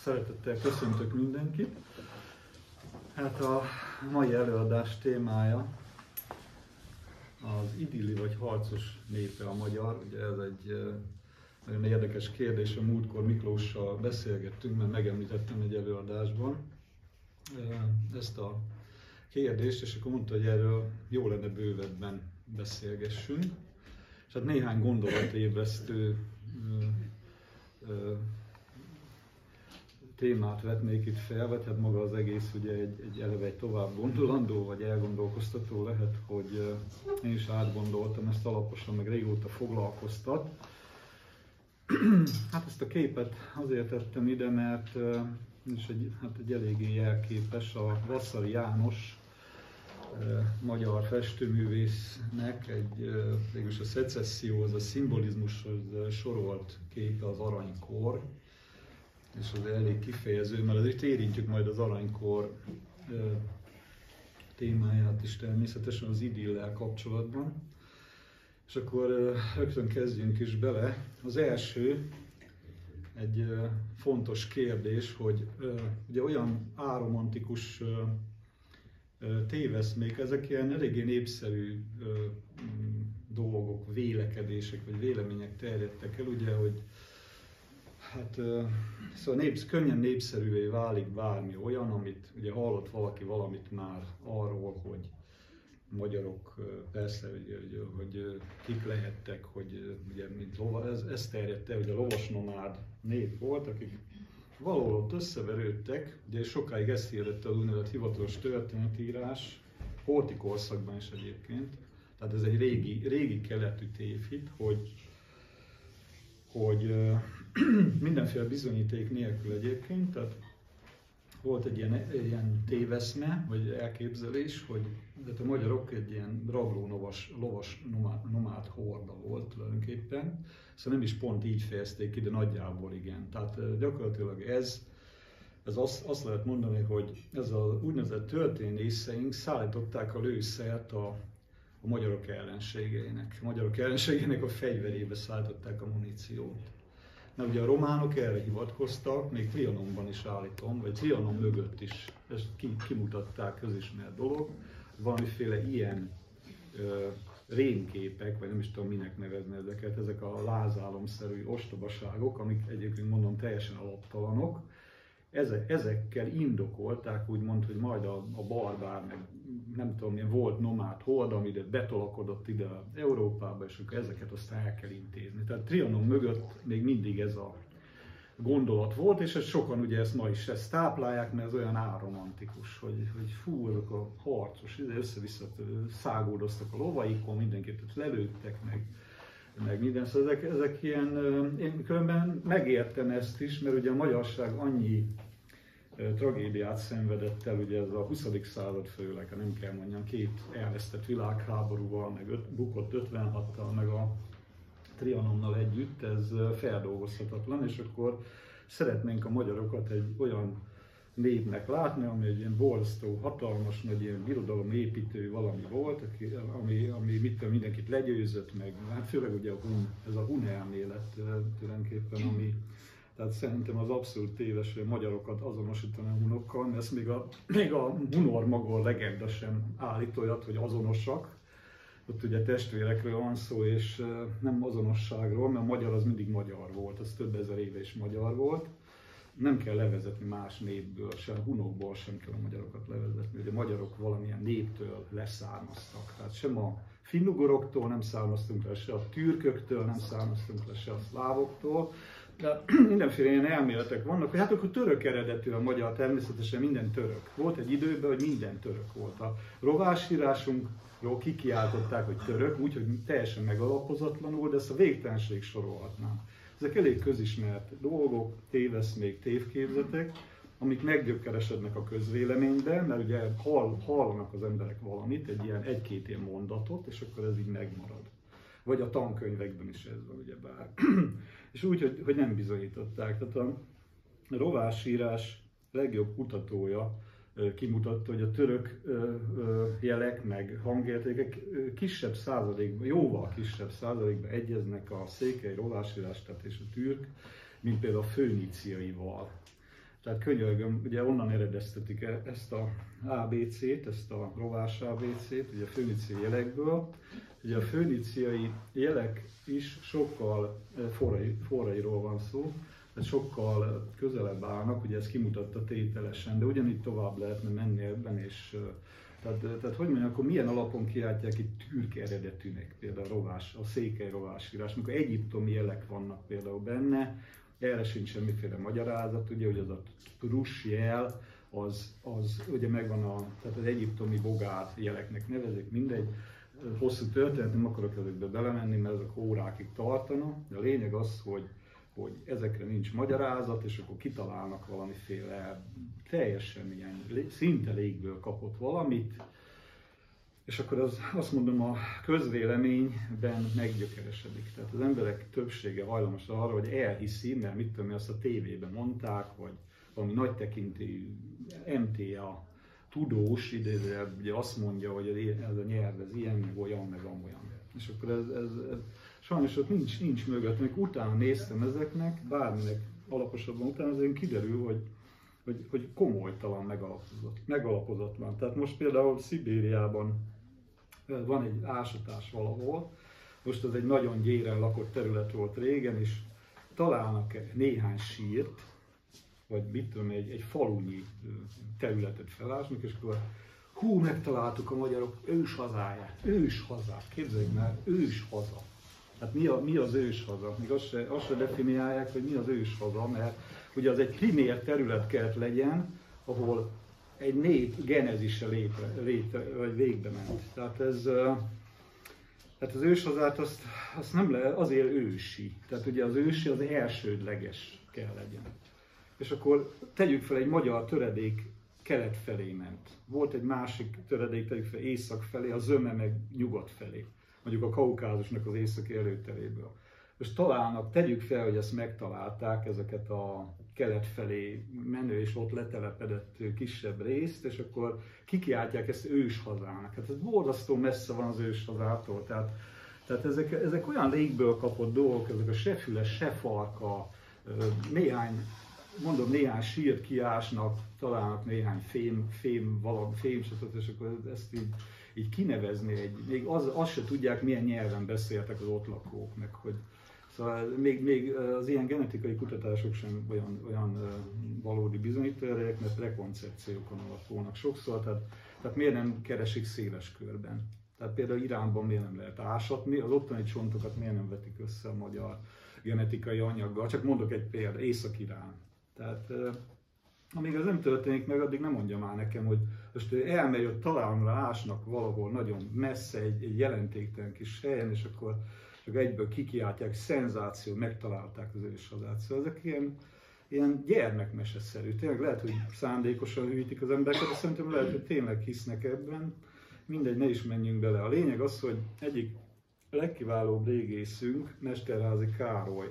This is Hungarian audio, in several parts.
Szeretettel köszöntök mindenkit. Hát a mai előadás témája az idilli vagy harcos népe a magyar. Ugye ez egy nagyon érdekes kérdés, a múltkor Miklóssal beszélgettünk, mert megemlítettem egy előadásban ezt a kérdést, és akkor mondta, hogy erről jó lenne bővebben beszélgessünk. És hát néhány gondolatébresztő témát vetnék itt fel, vagy hát maga az egész ugye egy eleve egy tovább gondolandó, vagy elgondolkoztató lehet, hogy én is átgondoltam ezt alaposan, meg régóta foglalkoztat. Hát ezt a képet azért tettem ide, mert egy eléggé jelképes, a Vasszary János magyar festőművésznek végülis a szecesszió, az a szimbolizmushoz sorolt képe az aranykor, és az elég kifejező, mert azért érintjük majd az aranykor témáját is természetesen az idillel kapcsolatban. És akkor rögtön kezdjünk is bele. Az első egy fontos kérdés, hogy ugye olyan áromantikus téveszmék, ezek ilyen eléggé népszerű dolgok, vélekedések vagy vélemények terjedtek el, ugye, hogy hát szóval könnyen népszerűvé válik bármi olyan, amit ugye hallott valaki valamit már arról, hogy magyarok persze, hogy kik lehettek, hogy ugye mint ez terjedt el, hogy a lovasnomád nép volt, akik valahol ott összeverődtek, ugye sokáig ezt hirdette az úgynevezett hivatalos történetírás, Horthy korszakban is egyébként, tehát ez egy régi keletű tévhit, hogy mindenféle bizonyíték nélkül egyébként, tehát volt egy ilyen téveszme, vagy elképzelés, hogy a magyarok egy ilyen rabló lovas nomád horda volt tulajdonképpen. Szóval nem is pont így fejezték ki, de nagyjából igen. Tehát gyakorlatilag ez azt lehet mondani, hogy ez az úgynevezett történészeink szállították a lőszert a magyarok ellenségeinek. A magyarok ellenségeinek a fegyverébe szállították a muníciót. Mert ugye a románok erre hivatkoztak, még Trianonban is állítom, vagy Trianon mögött is ezt kimutatták, közismert dolog. Valamiféle ilyen rémképek, vagy nem is tudom minek nevezni ezek a lázálomszerű ostobaságok, amik egyébként mondom teljesen alaptalanok. Ezekkel indokolták úgymond, hogy majd a barbár, meg nem tudom milyen volt nomád hord, ami betolakodott ide Európába, és akkor ezeket aztán el kell intézni. Tehát Trianon mögött még mindig ez a gondolat volt, és sokan ugye ezt ma is ezt táplálják, mert ez olyan áromantikus, hogy fú, ezek a harcos, össze-vissza száguldoztak a lovaikon, mindenkit lelőttek meg minden. Szóval ezek ilyen, én különben megértem ezt is, mert ugye a magyarság annyi tragédiát szenvedett el, ugye ez a 20. század főleg, nem kell mondjam, 2 elvesztett világháborúval, meg bukott 56-tal, meg a Trianonnal együtt, ez feldolgozhatatlan, és akkor szeretnénk a magyarokat egy olyan népnek látni, ami egy ilyen borzasztó, hatalmas, nagy ilyen birodalomépítő valami volt, ami mindenkit legyőzött meg, hát főleg ugye ez a hun elmélet tulajdonképpen, tehát szerintem az abszolút téves, hogy a magyarokat azonosítani a hunokkal, mert ezt még a hunor-magor legenda sem állít olyat, hogy azonosak. Ott ugye testvérekről van szó, és nem azonosságról, mert a magyar az mindig magyar volt, az több ezer éve is magyar volt. Nem kell levezetni más népből, sem hunokból sem kell a magyarokat levezetni. Ugye a magyarok valamilyen néptől leszármaztak. Tehát sem a finnugoroktól nem származtunk le, se a türköktől nem származtunk le, se a szlávoktól. De mindenféle ilyen elméletek vannak, hogy hát akkor török eredetű a magyar, természetesen minden török. Volt egy időben, hogy minden török volt. A rovásírásunkról kikiáltották, hogy török, úgyhogy teljesen megalapozatlanul, de ezt a végtelenség sorolhatnám. Ezek elég közismert dolgok, téveszmék, tévképzetek, amik meggyökeresednek a közvéleményben, mert ugye hallanak az emberek valamit, egy-két ilyen mondatot, és akkor ez így megmarad. Vagy a tankönyvekben is ez van, ugyebár. És úgy, hogy nem bizonyították. Tehát a rovásírás legjobb kutatója kimutatta, hogy a török jelek meg hangértékek kisebb százalékban, jóval kisebb százalékban egyeznek a székely rovásírás, tehát és a türk, mint például a föníciaival. Tehát könyörgöm, ugye onnan eredeztetik ezt a ABC-t, ezt a rovás ABC-t, ugye a föníciai jelekből. Ugye a föníciai jelek is sokkal forrairól van szó, tehát sokkal közelebb állnak, ugye ezt kimutatta tételesen, de ugyanígy tovább lehetne menni ebben, és tehát hogy mondjam, akkor milyen alapon kiáltják itt türk eredetűnek például a rovás, a székely rovásírás, amikor egyiptomi jelek vannak például benne, erre sincs semmiféle magyarázat, ugye, hogy az a truss jel, az ugye megvan tehát az egyiptomi bogár jeleknek nevezik, mindegy, hosszú történet, nem akarok ezekbe belemenni, mert ezek órákig tartana, de a lényeg az, hogy ezekre nincs magyarázat, és akkor kitalálnak valamiféle teljesen ilyen, szinte légből kapott valamit, és akkor azt mondom, a közvéleményben meggyökeresedik. Tehát az emberek többsége hajlamos arra, hogy elhiszi, mert mit tudom, azt a tévében mondták, vagy valami nagy tekintélyű MTA tudós idézőjelben ugye azt mondja, hogy ez a nyelv, ez ilyen, meg olyan, meg amolyan. És akkor ez sajnos ott nincs mögött. Amikor utána néztem ezeknek, bárminek alaposabban utána, azért kiderül, hogy komolytalan, megalapozatlan. Tehát most például Szibériában van egy ásatás valahol, most az egy nagyon gyéren lakott terület volt régen, és találnak néhány sírt, vagy mit tudom, egy falunyi területet felásnak, és akkor megtaláltuk a magyarok őshazáját, őshazát, képzeljük már, őshaza. Hát mi az őshaza? Még azt se definiálják, hogy mi az őshaza, mert ugye az egy primér terület kellett legyen, ahol egy nép genezise vagy végbe ment. Tehát az őshazát azt nem lehet, azért ősi. Tehát ugye az ősi az elsődleges kell legyen. És akkor tegyük fel, egy magyar töredék kelet felé ment. Volt egy másik töredék, tegyük fel észak felé, a zöme meg nyugat felé. Mondjuk a Kaukázusnak az északi előteréből. És találnak, tegyük fel, hogy ezt megtalálták, ezeket a kelet felé menő és ott letelepedett kisebb részt, és akkor kikiáltják ezt őshazának. Hát ez borzasztó messze van az őshazától. Tehát ezek olyan légből kapott dolgok, ezek a se füles, se farka, néhány sírt kiásnak, találnak néhány fémsötöt, és akkor ezt így kinevezni, még azt se tudják, milyen nyelven beszéltek az ott lakók, meg hogy szóval még az ilyen genetikai kutatások sem olyan valódi bizonyítóerejek, mert prekoncepciókon alapulnak sokszor, tehát miért nem keresik széles körben. Tehát például Iránban miért nem lehet ásatni, az ottani csontokat miért nem vetik össze a magyar genetikai anyaggal. Csak mondok egy példát, Észak-Irán. Tehát amíg ez nem történik meg, addig nem mondja már nekem, hogy most elmegy, hogy találomra ásnak valahol nagyon messze egy jelentéktelen kis helyen, és akkor csak egyből kikiáltják, szenzáció, megtalálták az őshazát. Szóval ezek ilyen gyermekmeseszerű. Tényleg lehet, hogy szándékosan hűítik az embereket, de szerintem lehet, hogy tényleg hisznek ebben. Mindegy, ne is menjünk bele. A lényeg az, hogy egyik legkiválóbb régészünk, Mesterházy Károly.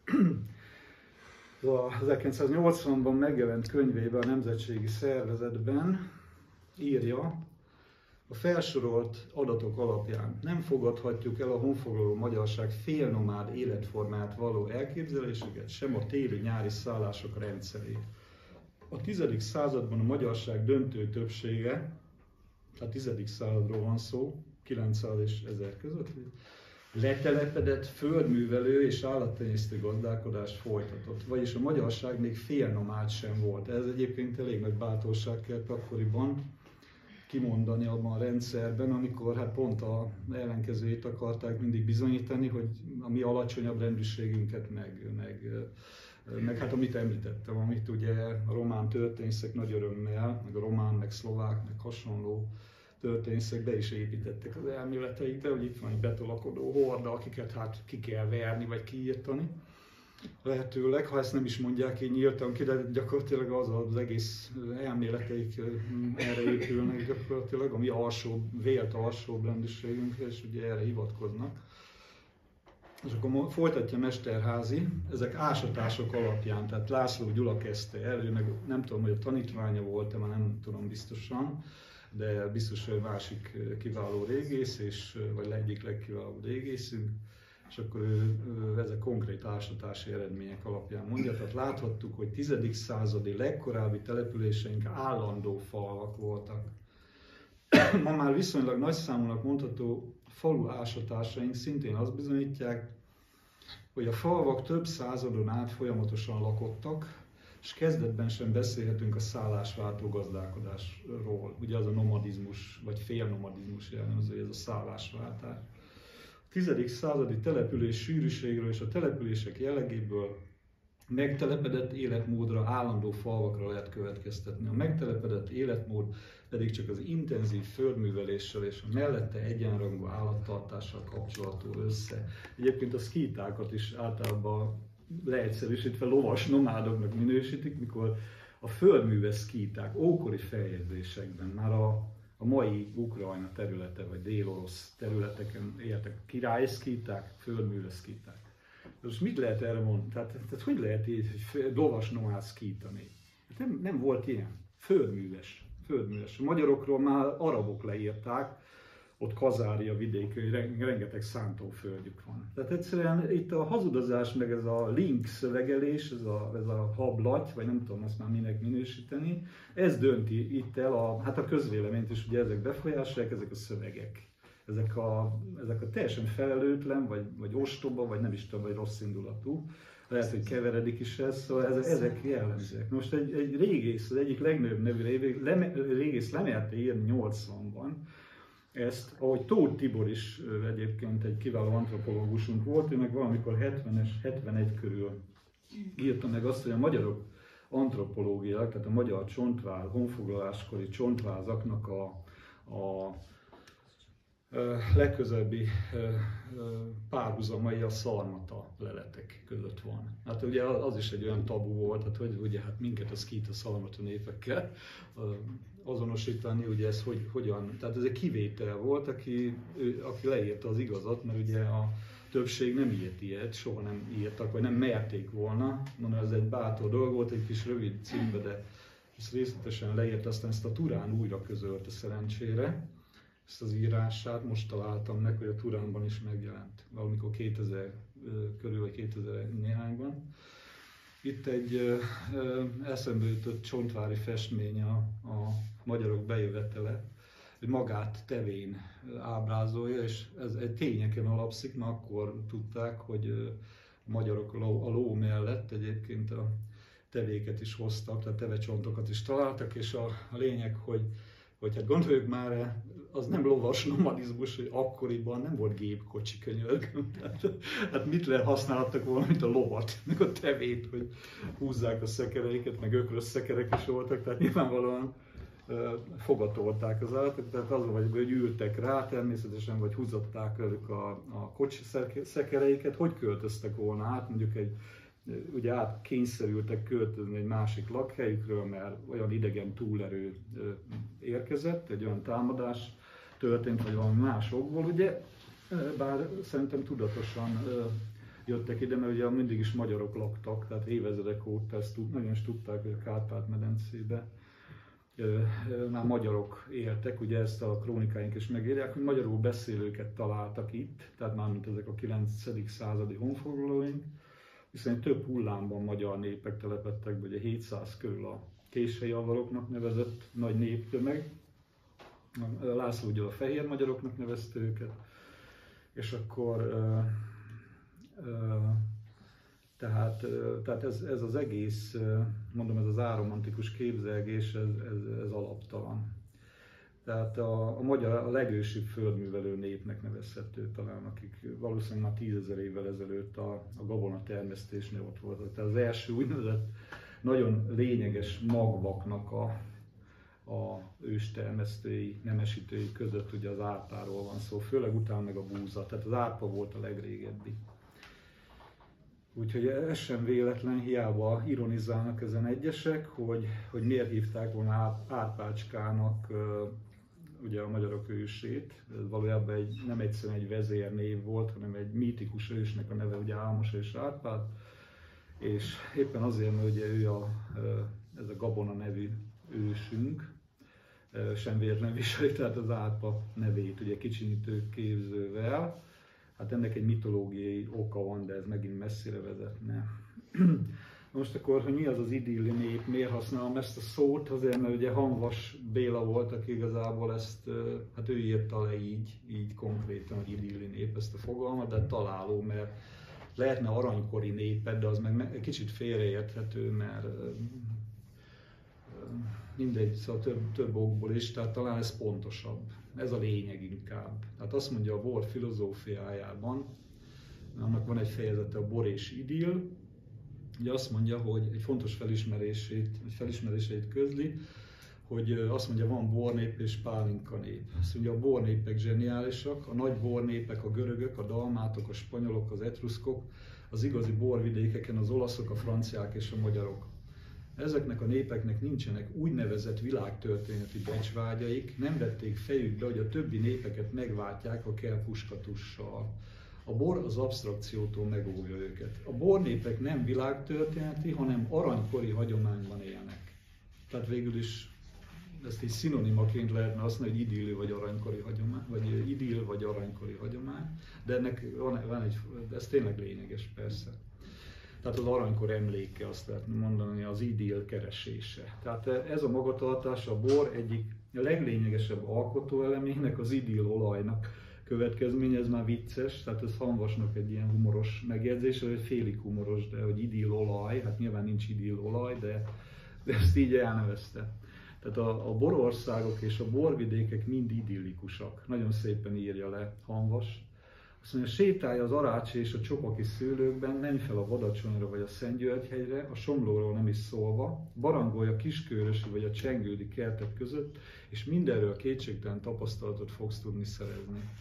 A 1980-ban megjelent könyvében, a Nemzetségi Szervezetben írja, a felsorolt adatok alapján nem fogadhatjuk el a honfoglaló magyarság félnomád életformát való elképzeléseket, sem a téli-nyári szállások rendszerét. A 10. században a magyarság döntő többsége, a 10. századról van szó, 900 és 1000 között, letelepedett, földművelő és állattenyésztő gazdálkodást folytatott. Vagyis a magyarság még félnomád sem volt. Ez egyébként elég nagy bátorság kellett akkoriban kimondani abban a rendszerben, amikor hát pont az ellenkezőjét akarták mindig bizonyítani, hogy a mi alacsonyabb rendűségünket meg hát amit említettem, amit ugye a román történészek nagy örömmel, meg a román, meg szlovák, meg hasonló történészek be is építettek az elméleteikbe, hogy itt van egy betolakodó horda, akiket hát ki kell verni, vagy kiírtani. Lehetőleg, ha ezt nem is mondják így nyíltan ki, de gyakorlatilag az egész elméleteik erre épülnek gyakorlatilag, ami vélt alsóbb rendűségünkre, és ugye erre hivatkoznak. És akkor folytatja Mesterházy, ezek ásatások alapján, tehát László Gyula kezdte elő, meg nem tudom, hogy a tanítványa volt-e, már nem tudom biztosan, de biztos, hogy másik kiváló régész, vagy egyik legkiválóbb régészünk. és akkor ezek konkrét ásatási eredmények alapján mondja. Tehát láthattuk, hogy 10. századi legkorábbi településeink állandó falvak voltak. Ma már viszonylag nagyszámúnak mondható falu ásatásaink szintén azt bizonyítják, hogy a falvak több századon át folyamatosan lakottak, és kezdetben sem beszélhetünk a szállásváltó gazdálkodásról. Ugye az a nomadizmus, vagy félnomadizmus jellemző, ez a szállásváltás. A 10. századi település sűrűségről és a települések jellegéből megtelepedett életmódra, állandó falvakra lehet következtetni. A megtelepedett életmód pedig csak az intenzív földműveléssel és a mellette egyenrangú állattartással kapcsolható össze. Egyébként a szkítákat is általában leegyszerűsítve lovas nomádoknak minősítik, mikor a földműves szkíták ókori feljegyzésekben már a mai Ukrajna területe vagy dél-orosz területeken éltek királyszkíták, földműves szkíták. Most mit lehet erre mondani? Tehát hogy lehet így, hogy lovas nomád szkítani? Nem volt ilyen. Földműves. A magyarokról már arabok leírták, ott Kazária vidékén rengeteg szántóföldjük van. Tehát egyszerűen itt a hazudozás, meg ez a link szövegelés, ez a hablaty, vagy nem tudom ezt már minek minősíteni, ez dönti itt el a közvéleményt is, ugye ezek befolyásolják, ezek a szövegek. Ezek a teljesen felelőtlen, vagy ostoba, vagy nem is tudom, vagy rossz indulatú. Lehet, hogy keveredik is ez, szóval ezek jellemzőek. Most egy régész, az egyik legnagyobb nevű régész lemerte írni 80-ban, ezt, ahogy Tóth Tibor is egyébként egy kiváló antropológusunk volt, ő meg valamikor 71 körül írta meg azt, hogy a magyarok antropológia, tehát a magyar csontváz, honfoglaláskori csontvázaknak a legközelebbi párhuzamai a szarmata leletek között van. Hát ugye az is egy olyan tabu volt, hát hogy ugye hát minket a szkíta szarmata népekkel azonosítani, ugye ez hogyan, tehát ez egy kivétel volt, aki leírta az igazat, mert ugye a többség nem írt ilyet, soha nem írtak, vagy nem merték volna. Mondom, ez egy bátor dolog volt, egy kis rövid címbe, de ezt részletesen leírt, aztán ezt a Turán újra közölte szerencsére, ezt az írását, most találtam meg, hogy a Turánban is megjelent, valamikor 2000 körül, vagy 2000 néhányban. Itt egy eszembe jutott csontvári festmény a magyarok bejövetele, hogy magát tevén ábrázolja, és ez egy tényeken alapszik, mert akkor tudták, hogy a magyarok a ló mellett egyébként a tevéket is hoztak, tehát tevecsontokat is találtak, és a lényeg, hogy hát gondoljuk már, az nem lovas nomadizmus, hogy akkoriban nem volt gépkocsi, könyörgöm. Hát mit használhattak volna, mint a lovat, meg a tevét, hogy húzzák a szekereiket, meg ökrös szekerek is voltak, tehát nyilvánvalóan fogatolták az állatok, tehát az hogy ültek rá természetesen, vagy húzották ők a kocsi szekereiket, hogy költöztek volna át, mondjuk ugye kényszerültek költözni egy másik lakhelyükről, mert olyan idegen túlerő érkezett, egy olyan támadás történt, vagy valami más okból, ugye, bár szerintem tudatosan jöttek ide, mert ugye mindig is magyarok laktak, tehát évezredek óta ezt nagyon is tudták, hogy a Kárpát-medencébe már magyarok éltek, ugye ezt a krónikáink is megírják, hogy magyarul beszélőket találtak itt, tehát mármint ezek a 9. századi honfoglalóink, hiszen több hullámban magyar népek telepedtek be, ugye 700 körül a kései avaroknak nevezett nagy néptömeg, László ugye a fehér magyaroknak nevezte őket, és akkor tehát ez az egész, mondom, ez az áromantikus képzelgés, ez alaptalan. Tehát a magyar a legősibb földművelő népnek nevezhető talán, akik valószínűleg már 10 000 évvel ezelőtt a gabonatermesztésnél ott voltak. Tehát az első úgynevezett nagyon lényeges magvaknak a őstermesztői, nemesítői között ugye az árpáról van szó, főleg utána meg a búza, tehát az árpa volt a legrégebbi. Úgyhogy ez sem véletlen, hiába ironizálnak ezen egyesek, hogy miért hívták volna Árpácskának ugye a magyarok ősét. Ez valójában nem egyszerűen egy vezérnév volt, hanem egy mítikus ősnek a neve, ugye Álmos és Árpád. És éppen azért, mert ugye ő ez a Gabona nevű ősünk, sem véletlen viseli, tehát az Árpa nevét ugye kicsinyítő képzővel. Hát ennek egy mitológiai oka van, de ez megint messzire vezetne. Most akkor, hogy mi az az idilli nép, miért használom ezt a szót? Azért, mert ugye Hamvas Béla volt, aki igazából ezt, hát ő írta le így konkrétan, hogy idilli nép ezt a fogalmat, de találó, mert lehetne aranykori néped, de az meg kicsit félreérthető, mert mindegy, szóval több okból is, tehát talán ez pontosabb. Ez a lényeg inkább. Tehát azt mondja a bor filozófiájában, annak van egy fejezete, a bor és idill, ugye azt mondja, hogy egy fontos felismerését közli, hogy azt mondja, van bornép és pálinka nép. Azt mondja, a bornépek zseniálisak, a nagy bornépek, a görögök, a dalmátok, a spanyolok, az etruszkok, az igazi borvidékeken az olaszok, a franciák és a magyarok. Ezeknek a népeknek nincsenek úgynevezett világtörténeti becsvágyaik, nem vették fejükbe, hogy a többi népeket megváltják, ha kell puskatussal. A bor az absztrakciótól megóvja őket. A bornépek nem világtörténeti, hanem aranykori hagyományban élnek. Tehát végül is ezt így szinonimaként lehetne használni, hogy idill vagy aranykori hagyomány, vagy idill vagy aranykori hagyomány, de ennek van egy, ez tényleg lényeges persze. Tehát az aranykor emléke, azt lehet mondani, az idill keresése. Tehát ez a magatartás a bor egyik leglényegesebb alkotóelemének, az idill olajnak következménye, ez már vicces, tehát ez Hamvasnak egy ilyen humoros megjegyzés, vagy félig humoros, de hogy idill olaj, hát nyilván nincs idill olaj, de ezt így elnevezte. Tehát a borországok és a borvidékek mind idillikusak. Nagyon szépen írja le Hamvas. Azt mondja, sétálj az Arácsi és a Csopaki szőlőkben, menj fel a Badacsonyra vagy a Szentgyörgyhegyre, a Somlóról nem is szólva, barangolj a Kiskörösi vagy a Csengődi kertek között, és mindenről kétségtelen tapasztalatot fogsz tudni szerezni.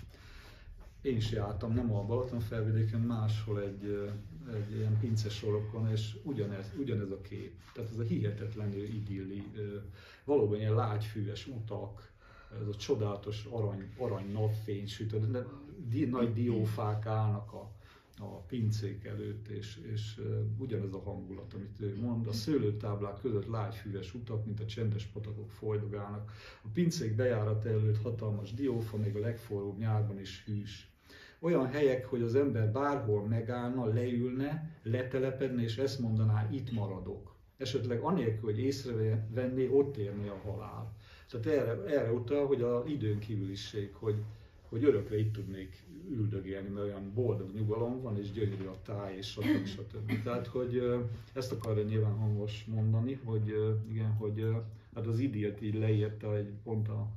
Én is jártam, nem a Balatonfelvidéken, máshol egy ilyen pincesorokon, és ugyanez a kép. Tehát ez a hihetetlenül idilli, valóban ilyen lágyfűves utak, ez a csodálatos arany napfény sütött, de nagy diófák állnak a pincék előtt, és ugyanez a hangulat, amit ő mond. A szőlőtáblák között lágyfűves utak, mint a csendes patakok folydogálnak. A pincék bejárata előtt hatalmas diófa, még a legforróbb nyárban is hűs. Olyan helyek, hogy az ember bárhol megállna, leülne, letelepedne, és ezt mondaná, itt maradok. Esetleg anélkül, hogy észrevenné, ott érni a halál. Tehát erre utal, hogy az időnkívüliség, hogy örökre itt tudnék üldögélni, mert olyan boldog nyugalom van, és gyönyörű a táj, és stb. Tehát, hogy ezt akarja nyilván Hamvas mondani, hogy igen, hogy hát az idillt így leírta egy pont a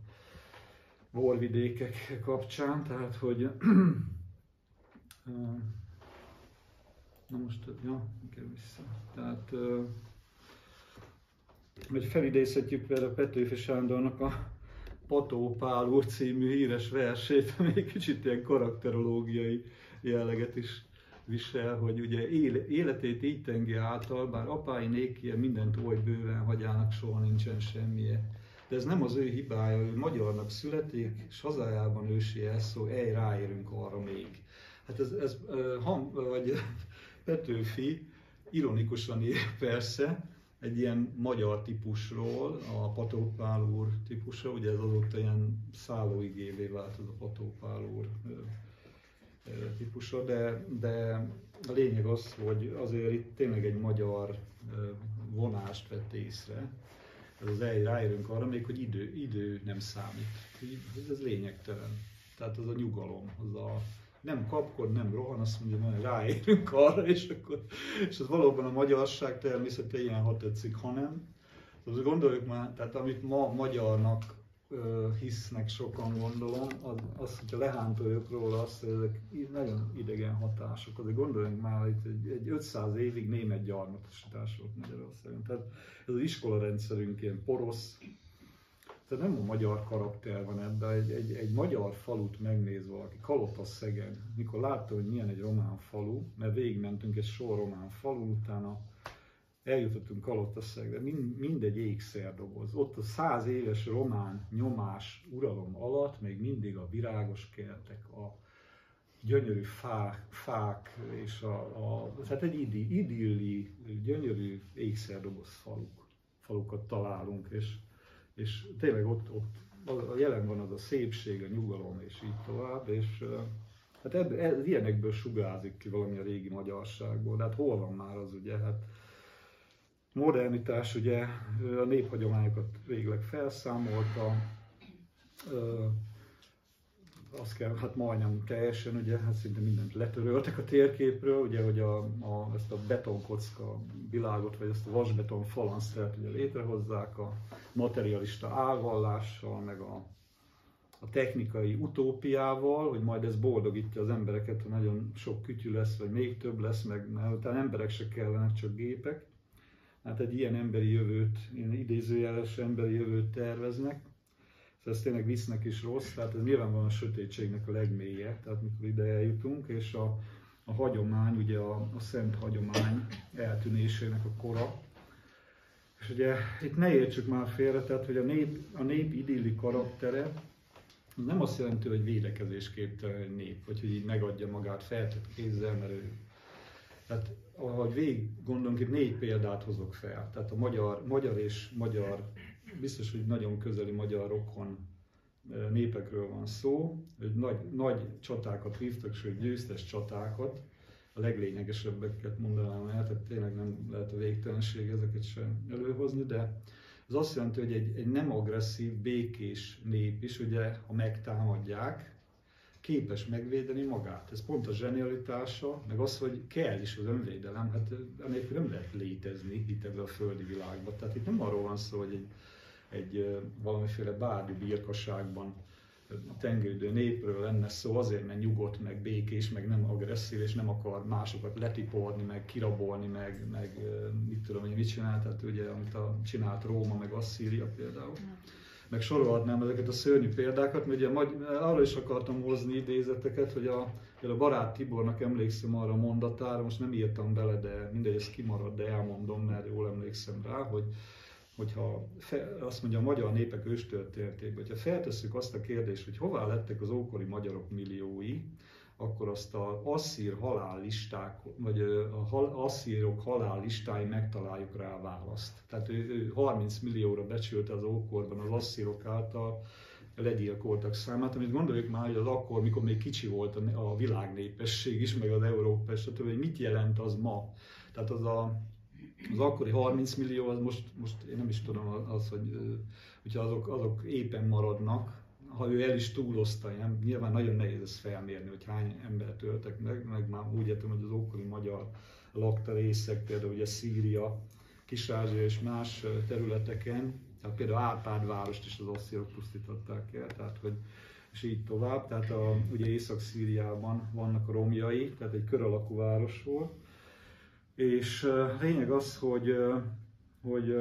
borvidékek kapcsán, tehát, hogy na most, ja, kell vissza. Tehát, hogy felidézhetjük például Petőfi Sándornak a Pató Pál úr című híres versét, ami egy kicsit ilyen karakterológiai jelleget is visel, hogy ugye életét így tengi által, bár apái nékie mindent oly bőven hagyának, soha nincsen semmije. De ez nem az ő hibája, ő magyarnak születik, és hazájában ősi elszó, ráérünk arra még. Hát vagy Petőfi ironikusan ír persze, egy ilyen magyar típusról, a Pató Pál úr típusa, ugye ez azóta ilyen szállóigévé vált az a Pató Pál úr típusa, de a lényeg az, hogy azért itt tényleg egy magyar vonást vett észre. Ez ráérünk arra még, hogy idő nem számít. Ez lényegtelen. Tehát az a nyugalom, nem kapkod, nem rohan, azt mondja, hogy ráérünk arra, és ez valóban a magyarság természete ilyen, ha tetszik, ha nem. Tehát gondoljuk már, tehát amit ma magyarnak hisznek sokan, gondolom, az, hogyha lehántoljuk róla azt, hogy ezek nagyon idegen hatások. Azért gondoljunk már, hogy egy 500 évig német gyarmatosítás volt Magyarországon. Tehát ez az iskolarendszerünk ilyen porosz. Tehát nem a magyar karakter van ebben, egy magyar falut megnéz valaki, Kalotaszegen, mikor látta, hogy milyen egy román falu, mert végigmentünk egy sor román falu, utána eljutottunk Kalotaszegre, mindegy ékszerdoboz. Ott a 100 éves román nyomás uralom alatt még mindig a virágos kertek, a gyönyörű fák és tehát egy idilli, gyönyörű ékszerdoboz falukat találunk, és tényleg ott jelen van az a szépség, a nyugalom és így tovább, és Hát ilyenekből sugárzik ki valami a régi magyarságból, de hát hol van már az ugye? Hát modernitás ugye a néphagyományokat végleg felszámolta, azt kell, hát majdnem teljesen, ugye, hát szinte mindent letöröltek a térképről, ugye, hogy ezt a betonkocka világot, vagy ezt a vasbeton falansztert ugye létrehozzák a materialista álvallással, meg a technikai utópiával, hogy majd ez boldogítja az embereket, hogy nagyon sok kütyű lesz, vagy még több lesz, meg mert utána emberek se kellenek, csak gépek. Hát egy ilyen emberi jövőt, ilyen idézőjeles emberi jövőt terveznek. Szóval ez tényleg visznek is rossz, tehát ez nyilvánvalóan a sötétségnek a legmélye, tehát mikor ide eljutunk, és a hagyomány, ugye a szent hagyomány eltűnésének a kora. És ugye itt ne értsük már félre, tehát hogy a nép idilli karaktere nem azt jelenti, hogy védekezésképtelen egy nép, vagy hogy így megadja magát feltett kézzel, mert ő. Tehát ahogy végig gondolunk, itt 4 példát hozok fel. Tehát a magyar és magyar, biztos, hogy nagyon közeli magyar rokon népekről van szó, hogy nagy csatákat vívtak, sőt győztes csatákat, a leglényegesebbeket mondanám el, tehát tényleg nem lehet a végtelenség ezeket sem előhozni, de ez azt jelenti, hogy egy nem agresszív, békés nép is, ugye, ha megtámadják, képes megvédeni magát. Ez pont a zsenialitása, meg az, hogy kell is az önvédelem, hát anélkül nem lehet létezni itt ebben a földi világban. Tehát itt nem arról van szó, hogy egy valamiféle bárdi birkaságban tengődő népről lenne szó, azért, mert nyugodt, meg békés, meg nem agresszív, és nem akar másokat letiporni, meg kirabolni, meg mit tudom én, mit csinál, tehát ugye, amit csinált Róma, meg Asszíria például. Meg sorolhatnám ezeket a szörnyű példákat, mert ugye arra is akartam hozni idézeteket, hogy a Barát Tibornak emlékszem arra a mondatára, most nem írtam bele, de mindegy, ez kimarad, de elmondom, mert jól emlékszem rá, hogyha azt mondja a magyar népek őstörténetében, hogyha feltesszük azt a kérdést, hogy hová lettek az ókori magyarok milliói, akkor azt az asszír halállisták, vagy az asszírok halállistái megtaláljuk rá a választ. Tehát ő 30 millióra becsülte az ókorban az asszírok által legyilkoltak számát, amit gondoljuk már, hogy az akkor, mikor még kicsi volt a világnépesség is, meg az Európa, és hogy mit jelent az ma. Tehát az akkori 30 millió, az most én nem is tudom hogyha azok éppen maradnak, ha ő el is túlozta, nyilván nagyon nehéz ezt felmérni, hogy hány embert öltek meg már úgy értem, hogy az ókori magyar lakta részek, például ugye Szíria, Kis-Ázsia és más területeken, tehát például Árpád várost is az asszírok pusztították el, tehát és így tovább, tehát ugye Észak-Szíriában vannak a romjai, tehát egy kör alakú város volt, és lényeg az, hogy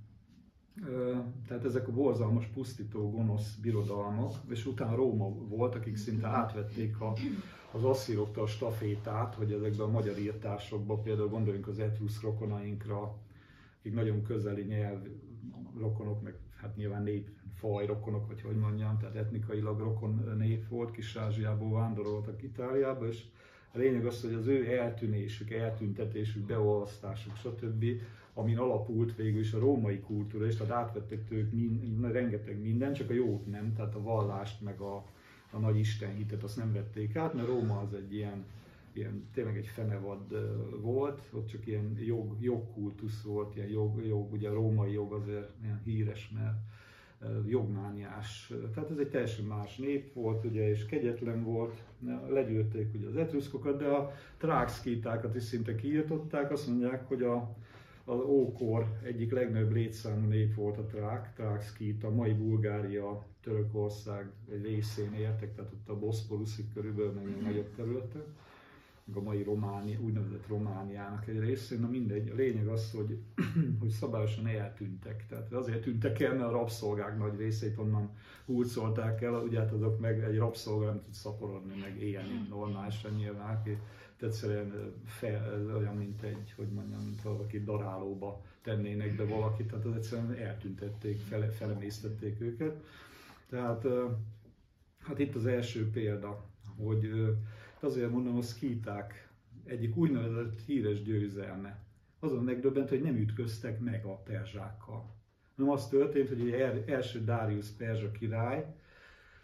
tehát ezek a borzalmas, pusztító, gonosz birodalmak, és utána Róma volt, akik szinte átvették az asszíroktól a stafétát, hogy ezekben a magyar írtásokban, például gondoljunk az etrusz rokonainkra, akik nagyon közeli nyelv rokonok, meg hát nyilván népfaj rokonok, vagy hogy mondjam, tehát etnikailag rokon nép volt, Kis-Ázsiából vándoroltak Itáliába, és a lényeg az, hogy az ő eltűnésük, eltüntetésük, beolvasztásuk, stb., amin alapult végül is a római kultúra, és tehát átvettek tőlük rengeteg mindent, csak a jót nem, tehát a vallást, meg a nagy istenhitet azt nem vették át, mert Róma az egy ilyen tényleg egy fenevad volt, ott csak ilyen jogkultusz volt, ilyen jog, ugye a római jog azért ilyen híres, mert jogmániás. Tehát ez egy teljesen más nép volt, ugye, és kegyetlen volt, legyőrték ugye az etruszkokat, de a trákszkítákat is szinte kiirtották, azt mondják, hogy az ókor egyik legnagyobb létszámú nép volt a trákszkít, a mai Bulgária, Törökország egy részén éltek, tehát ott a Boszporuszig körülbelül, meg nagyobb területen, a mai Románia, úgynevezett Romániának egy részén, na mindegy, a lényeg az, hogy szabályosan eltűntek. Tehát azért tűntek el, mert a rabszolgák nagy részét onnan hurcolták el, ugye hát azok meg egy rabszolga nem tud szaporodni, meg élni normálisan nyilván, aki egyszerűen olyan, mint mint valaki darálóba tennének be valakit, tehát az egyszerűen eltüntették, felemésztették őket. Tehát hát itt az első példa, hogy azért mondom, a szkíták egyik úgynevezett híres győzelme. Azon megdöbbent, hogy nem ütköztek meg a perzsákkal. Nem az történt, hogy első Darius perzsa király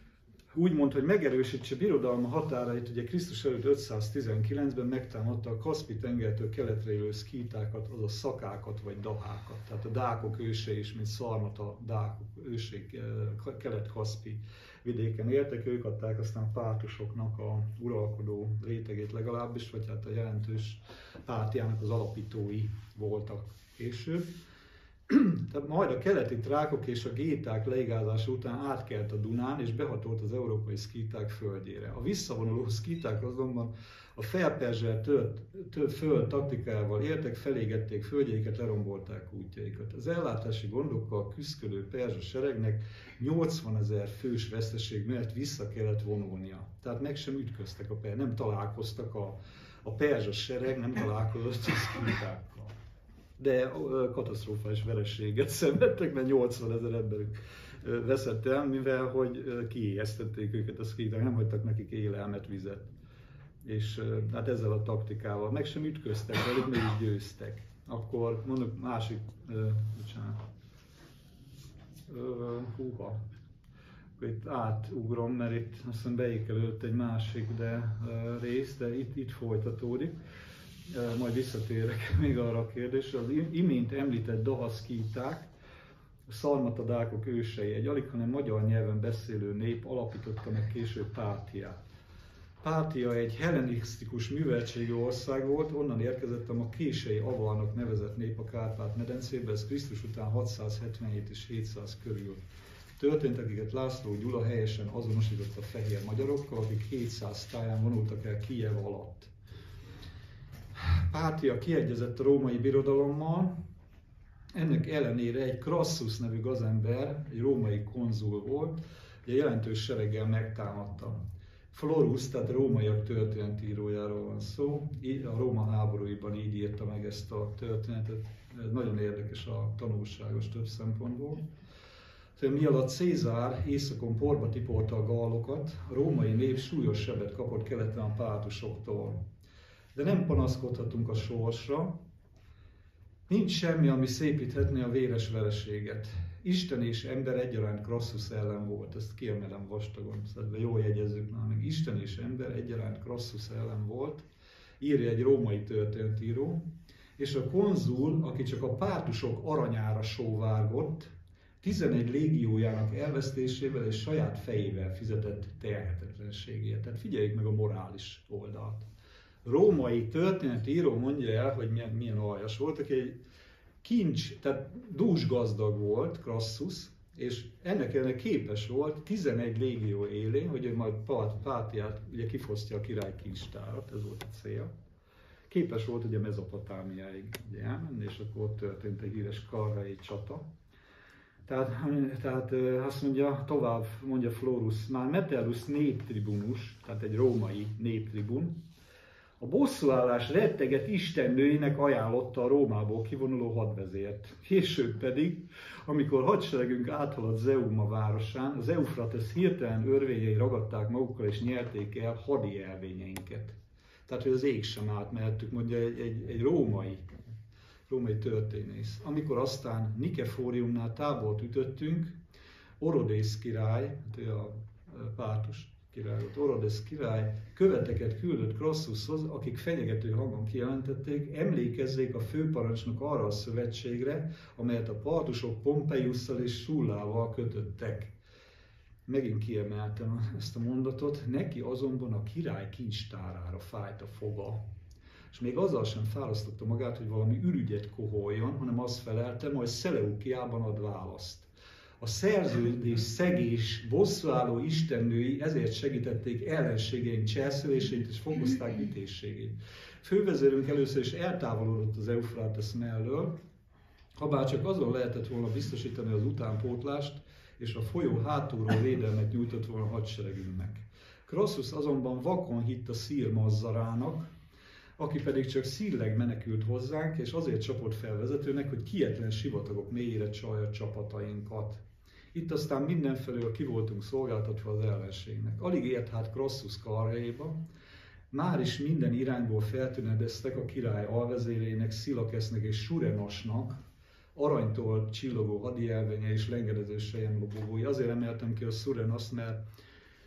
úgy mond, hogy megerősítse birodalma határait, ugye Krisztus előtt 519-ben megtámadta a Kaszpi-tengertől keletre élő szkítákat, azaz szakákat vagy dahákat. Tehát a dákok ősei is, mint Szarmata dákok ősei kelet-kaszpi vidéken éltek, ők adták aztán a pártusoknak a uralkodó rétegét legalábbis, vagy hát a jelentős pártjának az alapítói voltak később. Tehát majd a keleti trákok és a géták leigázása után átkelt a Dunán és behatolt az európai szkíták földjére. A visszavonuló szkíták azonban a felperzselt föld taktikával éltek, felégették földjeiket, lerombolták útjaikat. Az ellátási gondokkal küszködő perzsa seregnek 80 000 fős veszteség mellett vissza kellett vonulnia. Tehát meg sem ütköztek nem találkoztak a perzsa sereg, nem találkozott a szkítákkal. De katasztrofális vereséget szenvedtek, mert 80 000 emberük veszett el, mivel hogy kiéheztették őket a szkíták, nem hagytak nekik élelmet, vizet. És hát ezzel a taktikával meg sem ütköztek velük, mégis győztek. Akkor mondok másik, bocsánat, itt átugrom, mert itt azt hiszem beékelődött egy másik rész, de itt folytatódik. Majd visszatérek még arra a kérdésre. Az imént említett dahaszkíták, a szarmatadákok ősei, egy alig hanem magyar nyelven beszélő nép alapította meg később Pártiát. Pártia egy hellenisztikus műveltségű ország volt, onnan érkezett a ma kései avarnak nevezett nép a Kárpát-medencébe, ez Krisztus után 677 és 700 körül történt, akiket László Gyula helyesen azonosított a fehér magyarokkal, akik 700 táján vonultak el Kijev alatt. Pártia kiegyezett a római birodalommal, ennek ellenére egy Crassus nevű gazember, egy római konzul volt, egy jelentős sereggel megtámadta. Florus, tehát a rómaiak történetírójáról van szó, a Róma háborúiban így írta meg ezt a történetet, nagyon érdekes a tanulságos több szempontból. Mi alatt Cézár északon porba tiporta a gallokat, a római nép súlyos sebet kapott keleten a pártusoktól. De nem panaszkodhatunk a sorsra, nincs semmi, ami szépíthetné a véres vereséget. Isten és ember egyaránt Crassus ellen volt, ezt kiemelem vastagon, szóval jól jegyezzük már meg. Isten és ember egyaránt Crassus ellen volt, írja egy római történetíró, és a konzul, aki csak a pártusok aranyára sóvárgott, 11 légiójának elvesztésével és saját fejével fizetett tehetetlenségért. Tehát figyeljük meg a morális oldalt. Római történetíró mondja el, hogy milyen aljas volt, aki egy kincs, tehát dúsgazdag volt, Crassus, és ennek ellenére képes volt 11 légió élén, hogy ő majd Pártiát ugye kifosztja a király kincstárat, ez volt a cél. Képes volt ugye Mezopotámiáig ugye elmenni, és akkor ott történt egy híres karrai csata. Tehát azt mondja, tovább mondja Florus, már Metellus néptribunus, tehát egy római néptribun, a bosszúállás retteget istennőinek ajánlotta a Rómából kivonuló hadvezért. Később pedig, amikor hadseregünk áthalad Zeuma városán, az Eufrates hirtelen örvényei ragadták magukkal és nyerték el hadi elvényeinket. Tehát, hogy az ég sem állt mellettük, mondja egy római történész. Amikor aztán Nikefóriumnál tábort ütöttünk, Orodész király, a pártus király volt, Orodész király követeket küldött Crassushoz, akik fenyegető hangon kijelentették, emlékezzék a főparancsnok arra a szövetségre, amelyet a partusok Pompeiusszal és Sullával kötöttek. Megint kiemeltem ezt a mondatot, neki azonban a király kincstárára fájt a foga. És még azzal sem fárasztotta magát, hogy valami ürügyet koholjon, hanem azt felelte, majd Szeleukiában ad választ. A szerződés szegés, bosszúálló istennői ezért segítették ellenségeink cselszövését és fokozták vitézségét. Fővezérünk először is eltávolodott az Eufrates mellől, habár csak azon lehetett volna biztosítani az utánpótlást, és a folyó hátulról védelmet nyújtott volna a hadseregünknek. Crassus azonban vakon hitt a szír mazzarának, aki pedig csak szilleg menekült hozzánk, és azért csapott fel vezetőnek, hogy kietlen sivatagok mélyére csalja csapatainkat. Itt aztán mindenfelől ki voltunk szolgáltatva az ellenségnek. Alig ért hát Crassus karjaiba, már is minden irányból feltűnedeztek a király alvezérének, Szilakesznek és Surenasnak, aranytól csillogó hadielvenye és lengedező selyemlobogói. Azért emeltem ki a Surenaszt, mert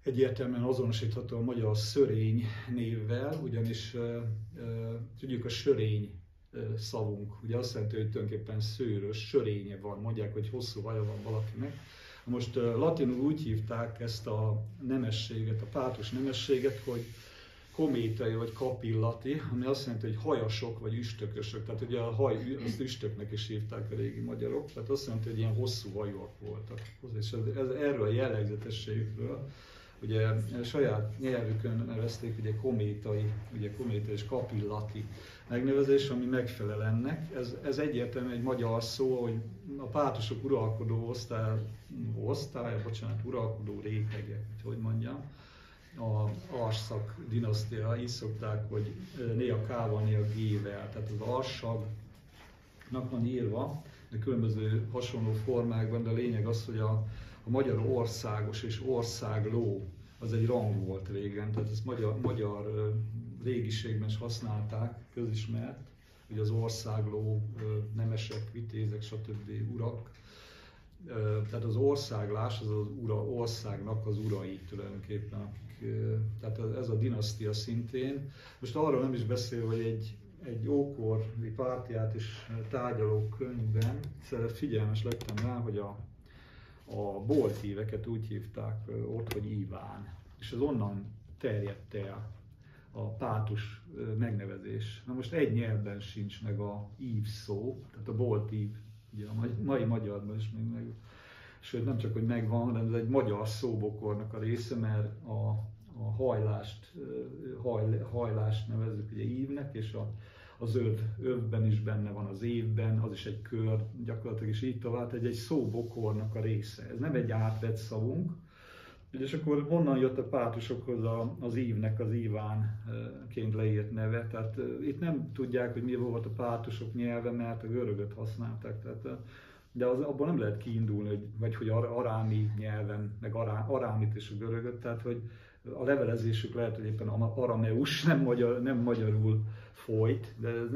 egyértelműen azonosítható a magyar szörény névvel, ugyanis tudjuk a sörény szavunk, ugye azt jelenti, hogy tulajdonképpen szőrös, sörénye van, mondják, hogy hosszú haja van valakinek. Most latinul úgy hívták ezt a nemességet, a pátus nemességet, hogy kométai vagy kapillati, ami azt jelenti, hogy hajasok vagy üstökösök. Tehát ugye a haj, azt üstöknek is hívták a régi magyarok, tehát azt jelenti, hogy ilyen hosszú hajúak voltak. És ez erről a jellegzetességükről, ugye saját nyelvükön nevezték ugye kométai és kapillati megnevezés, ami megfelel ennek. Ez egyértelműen egy magyar szó, hogy a pátusok uralkodó uralkodó rétege, hogy mondjam, a Arszak dinasztia, így szokták, hogy néha K-val, néha G-vel, tehát az Arsagnak van írva, de különböző hasonló formákban, de a lényeg az, hogy a magyar országos és országló az egy rang volt régen, tehát ezt magyar régiségben is használták, közismert, hogy az országló, nemesek, vitézek, stb. Urak. Tehát az országlás az országnak az urai tulajdonképpen. Tehát ez a dinasztia szintén. Most arról nem is beszél, hogy egy ókori pártiát is tárgyaló könyvben figyelmes lettem rá, hogy a boltíveket úgy hívták ott, hogy Iván. És az onnan terjedt el a pátus megnevezés. Na most egy nyelvben sincs meg a ív szó, tehát a boltív, ugye a mai magyarban is még meg. Sőt, nem csak, hogy megvan, hanem ez egy magyar szóbokornak a része, mert a hajlást nevezzük ugye ívnek, és az övben is benne van az évben, az is egy kör, gyakorlatilag is így tovább, egy szóbokornak a része. Ez nem egy átvett szavunk, és akkor onnan jött a pátusokhoz az ívnek az Ivánként leírt neve, tehát itt nem tudják, hogy mi volt a pátusok nyelve, mert a görögöt használták, tehát, de abban nem lehet kiindulni, hogy arámi nyelven, meg arámit és a görögöt, tehát hogy a levelezésük lehet, hogy éppen arameus, nem magyarul folyt, de ez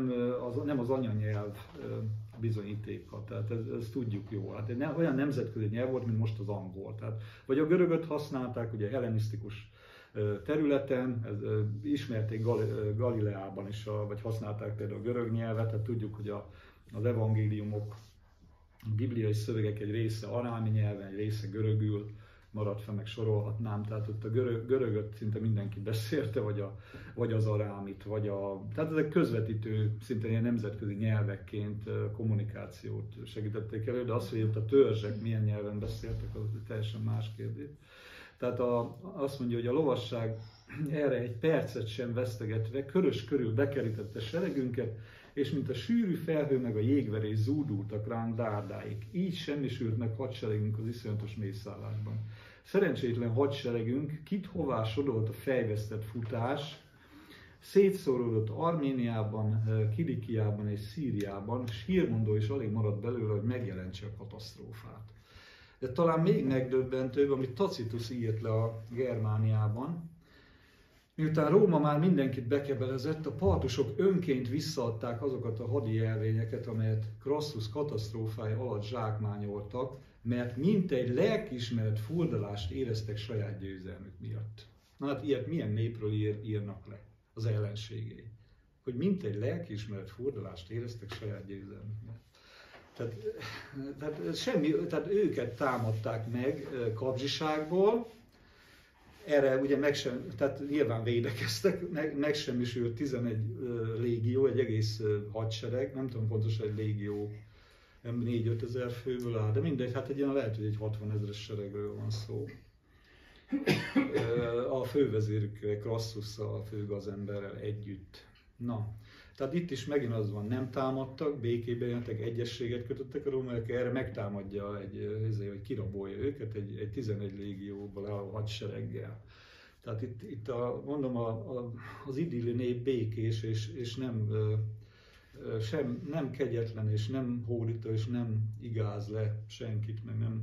nem az anyanyelv bizonyítéka, tehát ezt tudjuk jól. Hát olyan nemzetközi nyelv volt, mint most az angol. Tehát, vagy a görögöt használták, ugye hellenisztikus területen, ismerték Galileában is, vagy használták például a görög nyelvet, tehát tudjuk, hogy az evangéliumok, a bibliai szövegek egy része arámi nyelven, egy része görögül maradt fel, meg sorolhatnám, tehát ott a görögöt szinte mindenki beszélte, vagy az arámit, tehát ezek közvetítő, szinte ilyen nemzetközi nyelvekként kommunikációt segítették elő, de az, hogy ott a törzsek milyen nyelven beszéltek, az teljesen más kérdés. Tehát azt mondja, hogy a lovasság erre egy percet sem vesztegetve körös körül bekerítette seregünket, és mint a sűrű felhő meg a jégverés zúdultak ránk dárdáig. Így semmisült meg hadseregünk az iszonyatos mészállásban. Szerencsétlen hadseregünk kit hová sodolt a fejvesztett futás, szétszóródott Arméniában, Kilikiában és Szíriában, és hírmondó is alig maradt belőle, hogy megjelentse a katasztrófát. De talán még megdöbbentőbb, amit Tacitus írt le a Germániában, miután Róma már mindenkit bekebelezett, a partusok önként visszaadták azokat a hadi jelvényeket, amelyet Crassus katasztrófája alatt zsákmányoltak, mert mintegy lelkiismeret furdalást éreztek saját győzelmük miatt. Na hát ilyet milyen népről írnak le az ellenségei? Hogy mintegy lelkiismeret furdalást éreztek saját győzelmük miatt. Tehát őket támadták meg kapzsiságból, erre ugye tehát nyilván védekeztek, megsemmisült 11 légió, egy egész hadsereg, nem tudom pontosan, egy légió 4-5 ezer főből áll, de mindegy, hát lehet, hogy egy 60 000-es seregről van szó. A fővezérükkel, Crassusszal, a főgazemberrel együtt. Na, tehát itt is megint az van, nem támadtak, békébe jöttek, egyességet kötöttek a rómaiak, erre megtámadja, hogy kirabolja őket egy 11 légióból álló hadsereggel. Tehát itt mondom, az idilli nép békés, és nem kegyetlen, és nem hódító, és nem igáz le senkit, meg nem...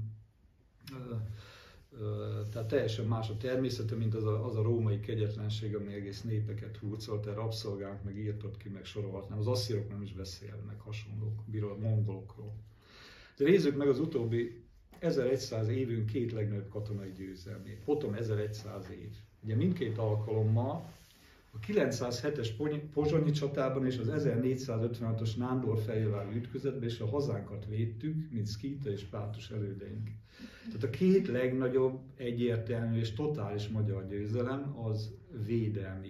Tehát teljesen más a természete, mint az a római kegyetlenség, ami egész népeket hurcolt, rabszolgák, meg írtott ki, meg sorolhatnám. Az asszírok nem is beszélnek hasonlók, mongolokról. De nézzük meg az utóbbi 1100 évünk két legnagyobb katonai győzelmét. Potom 1100 év. Ugye mindkét alkalommal a 907-es pozsonyi csatában és az 1456-os Nándorfehérvári ütközetben és a hazánkat védtük, mint szkíta és pártus elődeink. Tehát a két legnagyobb, egyértelmű és totális magyar győzelem az védelmi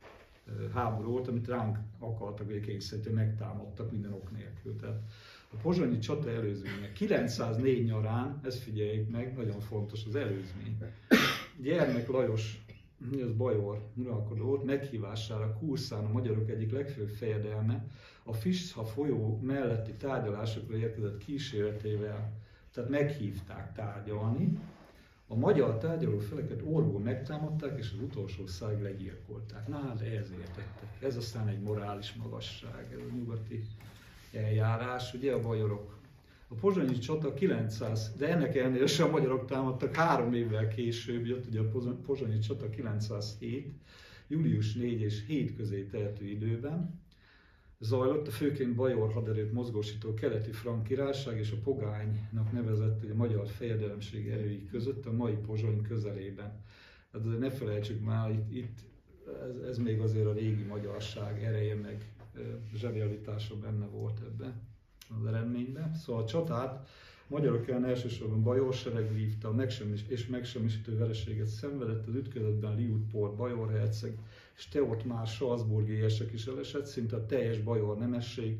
háború volt, amit ránk akartak, vagy kényszeríteni, megtámadtak minden ok nélkül. Tehát a pozsonyi csata előzménye 904 nyarán, ezt figyeljék meg, nagyon fontos az előzmény. Gyermek Lajos, az bajor uralkodó volt, meghívására Kurszán a magyarok egyik legfőbb fejedelme a Fischa folyó melletti tárgyalásokra érkezett kíséretével, tehát meghívták tárgyalni. A magyar tárgyaló feleket orból megtámadták, és az utolsó száig legyilkolták. Na hát ezért tettek. Ez aztán egy morális magasság, ez a nyugati eljárás, ugye a bajorok. A pozsonyi csata 900, de ennek ellenére sem a magyarok támadtak, 3 évvel később jött ugye a pozsonyi csata 907, július 4 és 7 közé tehető időben. Zajlott a főként bajor haderőt mozgósító keleti frank királyság és a pogánynak nevezett a magyar fejedelemség erői között a mai Pozsony közelében. Hát azért ne felejtsük már, ez még azért a régi magyarság ereje meg zsenialitása benne volt ebben az eredményben. Szóval a csatát magyarok ellen elsősorban bajor sereg vívta, és megsemmisítő vereséget szenvedett, az ütközetben Liutpold bajor herceg és Teotmár salzburgi érsek is elesett, szinte a teljes bajor nemesség,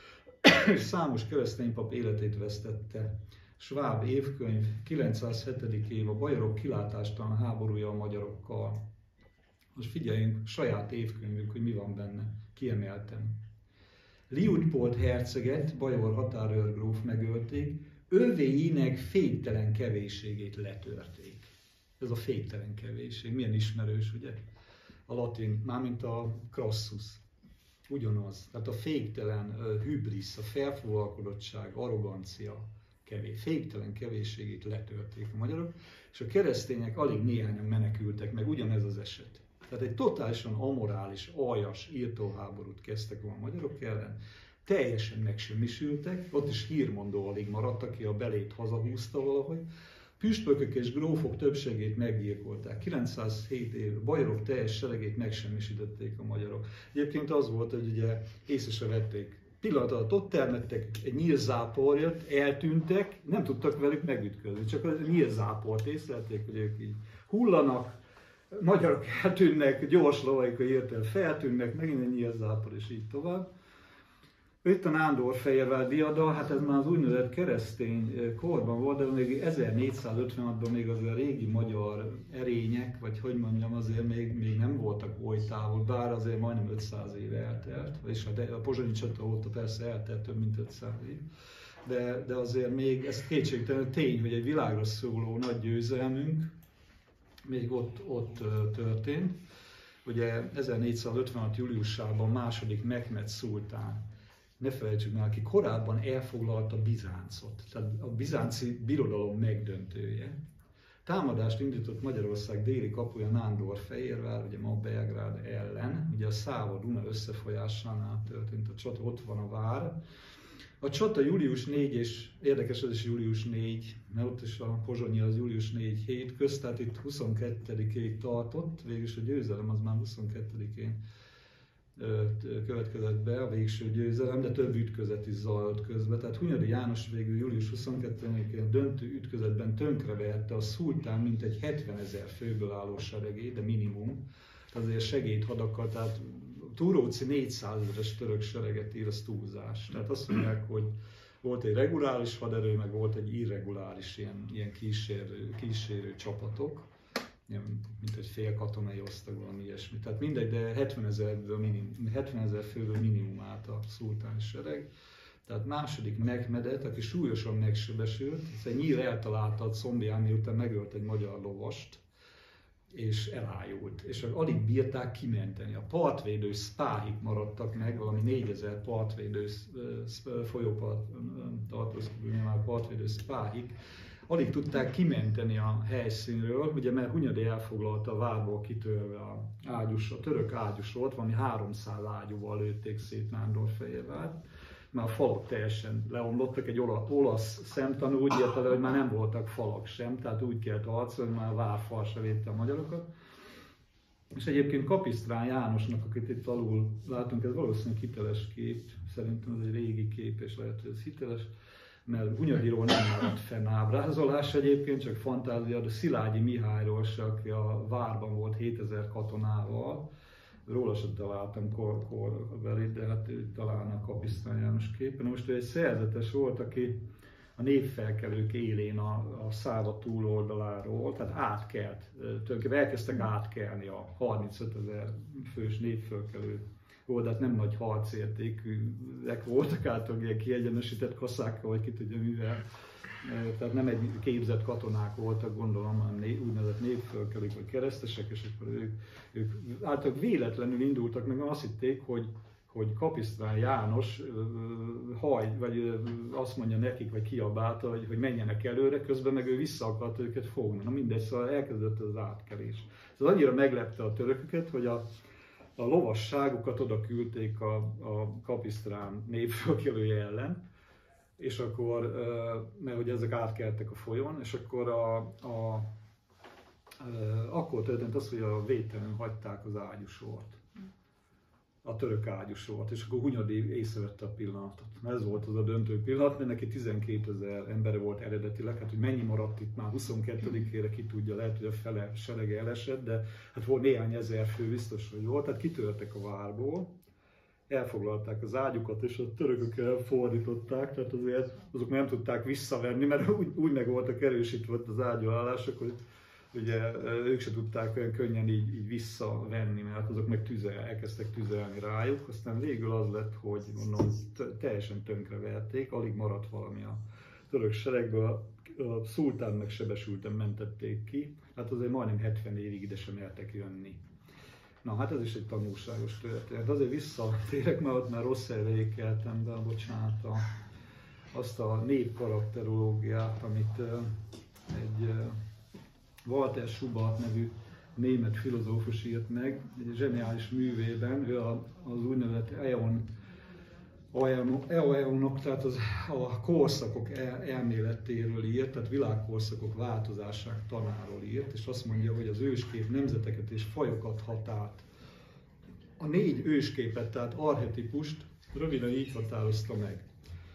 és számos keresztény pap életét vesztette. Schwab évkönyv, 907. év, a bajorok kilátástalan háborúja a magyarokkal. Most figyeljünk, saját évkönyvünk, hogy mi van benne, kiemeltem. Liutpold herceget, bajor határőrgróf megölték, övéinek féktelen kevésségét letörték. Ez a féktelen kevésség, milyen ismerős, ugye? A latin, mármint a crassus, ugyanaz. Tehát a féktelen hübrisz, a felfúvalkodottság, arrogancia, féktelen kevésségét letörték a magyarok, és a keresztények alig néhányan menekültek meg, ugyanez az eset. Tehát egy totálisan amorális, aljas írtóháborút kezdtek a magyarok ellen, teljesen megsemmisültek, ott is hírmondó alig maradt, aki a belét hazahúzta valahogy. Püspökök és grófok többségét meggyilkolták. 907 év bajorok teljes seregét megsemmisítették a magyarok. Egyébként az volt, hogy ugye észre se vették. Pillanat alatt ott termettek, egy nyílzápor jött, eltűntek, nem tudtak velük megütközni. Csak a nyílzáport észlelték, hogy ők így hullanak, magyarok eltűnnek, gyors lovaikkal értel feltűnnek, megint egy nyílzápor, és így tovább. Itt a Nándorfehérvár diadal, hát ez már az úgynevezett keresztény korban volt, de még 1456-ban még azért a régi magyar erények, vagy hogy mondjam, azért még nem voltak oly távol, bár azért majdnem 500 év eltelt, és a pozsonyi csata óta persze eltelt több mint 500 év. De azért még ez kétségtelen tény, hogy egy világra szóló nagy győzelmünk még ott történt. Ugye 1456. júliusában második Mehmed szultán, ne felejtsük meg, aki korábban elfoglalta Bizáncot, tehát a bizánci birodalom megdöntője. Támadást indított Magyarország déli kapuja Nándorfehérvár, ugye ma Belgrád ellen, ugye a Száva-Duna összefolyásánál történt a csata, ott van a vár. A csata július 4 és érdekes, ez is július 4, mert ott is a pozsonyi az július 4-7 közt, tehát itt 22-ig tartott, végülis a győzelem az már 22-én következett be, a végső győzelem, de több ütközet is zajlott közben. Tehát Hunyadi János végül július 22-én döntő ütközetben tönkrevehette a szultán mintegy 70 000 főből álló seregét, de minimum. Tehát azért segédhadakkal, tehát Túróci 400 000-es török sereget ír, az túlzás. Tehát azt mondják, hogy volt egy reguláris haderő, meg volt egy irreguláris ilyen kísérő csapatok, mint egy fél katonai osztag, valami ilyesmi. Tehát mindegy, de 70 000 főből minimum állt a szultán sereg. Tehát második Mehmedet, aki súlyosan megsebesült, egy nyír eltalálta a combján, miután megölt egy magyar lovast, és elájult. És alig bírták kimenteni. A partvédő szpáhik maradtak meg, valami 4000 partvédő folyópart tartózkodó, már partvédő szpáhik, alig tudták kimenteni a helyszínről, ugye, mert Hunyadi elfoglalta a várból kitörve a török ágyus volt, valami 300 ágyúval lőtték szét Nándorfehérvárt. már a falak teljesen leomlottak, egy olasz szemtanú úgy érte, hogy már nem voltak falak sem, tehát úgy kellett harcolni, hogy már a várfal se védte a magyarokat. És egyébként Kapisztrán Jánosnak, akit itt alul látunk, ez valószínűleg hiteles kép, szerintem ez egy régi kép, és lehet, hogy ez hiteles, mert Hunyadiról nem maradt fenn ábrázolás egyébként, csak fantázia, de Szilágyi Mihályról se, aki a várban volt 7000 katonával, róla sem találtam korbelit, de hát talán a Kapisztrán János képen. Most ő egy szerzetes volt, aki a népfelkelők élén a Száva túloldaláról, tehát átkelt, tulajdonképpen elkezdtek átkelni a 35 000 fős népfelkelő volt, hát nem nagy harcértékűek voltak, általában ilyen kiegyenesített kasszákkal, vagy ki tudja mivel. Tehát nem egy képzett katonák voltak, gondolom, hanem úgynevezett népfölkelők vagy keresztesek, és akkor ők általában véletlenül indultak, meg azt hitték, hogy Kapisztrán János vagy azt mondja nekik, vagy kiabálta, hogy menjenek előre, közben meg ő vissza akart őket fogni. Na mindegy, szóval elkezdett az átkelés. Szóval annyira meglepte a törököket, hogy a lovasságukat oda küldték a Kapisztrán népfölkelője ellen, és akkor, mert ugye ezek átkeltek a folyón, és akkor akkor történt az, hogy a védtelenül hagyták az ágyúsort, a török ágyúsort, és akkor Hunyadi észrevette a pillanatot. Ez volt az a döntő pillanat, mert neki 12 000 embere volt eredetileg, hát hogy mennyi maradt itt már 22-ére, ki tudja, lehet, hogy a fele serege elesett, de hát volt néhány ezer fő biztos, hogy volt, tehát kitörtek a várból, elfoglalták az ágyukat, és a törökök elfordították, tehát azért azok nem tudták visszavenni, mert úgy meg voltak erősítve az ágyúállások, hogy ugye ők se tudták olyan könnyen így visszavenni, mert azok meg elkezdtek tüzelni rájuk, aztán végül az lett, hogy mondom, teljesen tönkreverték, alig maradt valami a török seregből, a szultán meg sebesülten mentették ki, hát azért majdnem 70 évig ide sem mertek jönni. Na hát ez is egy tanulságos történet. Azért visszatérek, mert ott már rossz elejéig keltem be, bocsánat, azt a népkarakterológiát, amit egy Walter Schubert nevű német filozófus írt meg, egy zseniális művében, ő az úgynevezett eonok, tehát a korszakok elméletéről írt, tehát világkorszakok változásának tanáról írt, és azt mondja, hogy az őskép nemzeteket és fajokat hat át. A 4 ősképet, tehát archetipust röviden így határozta meg.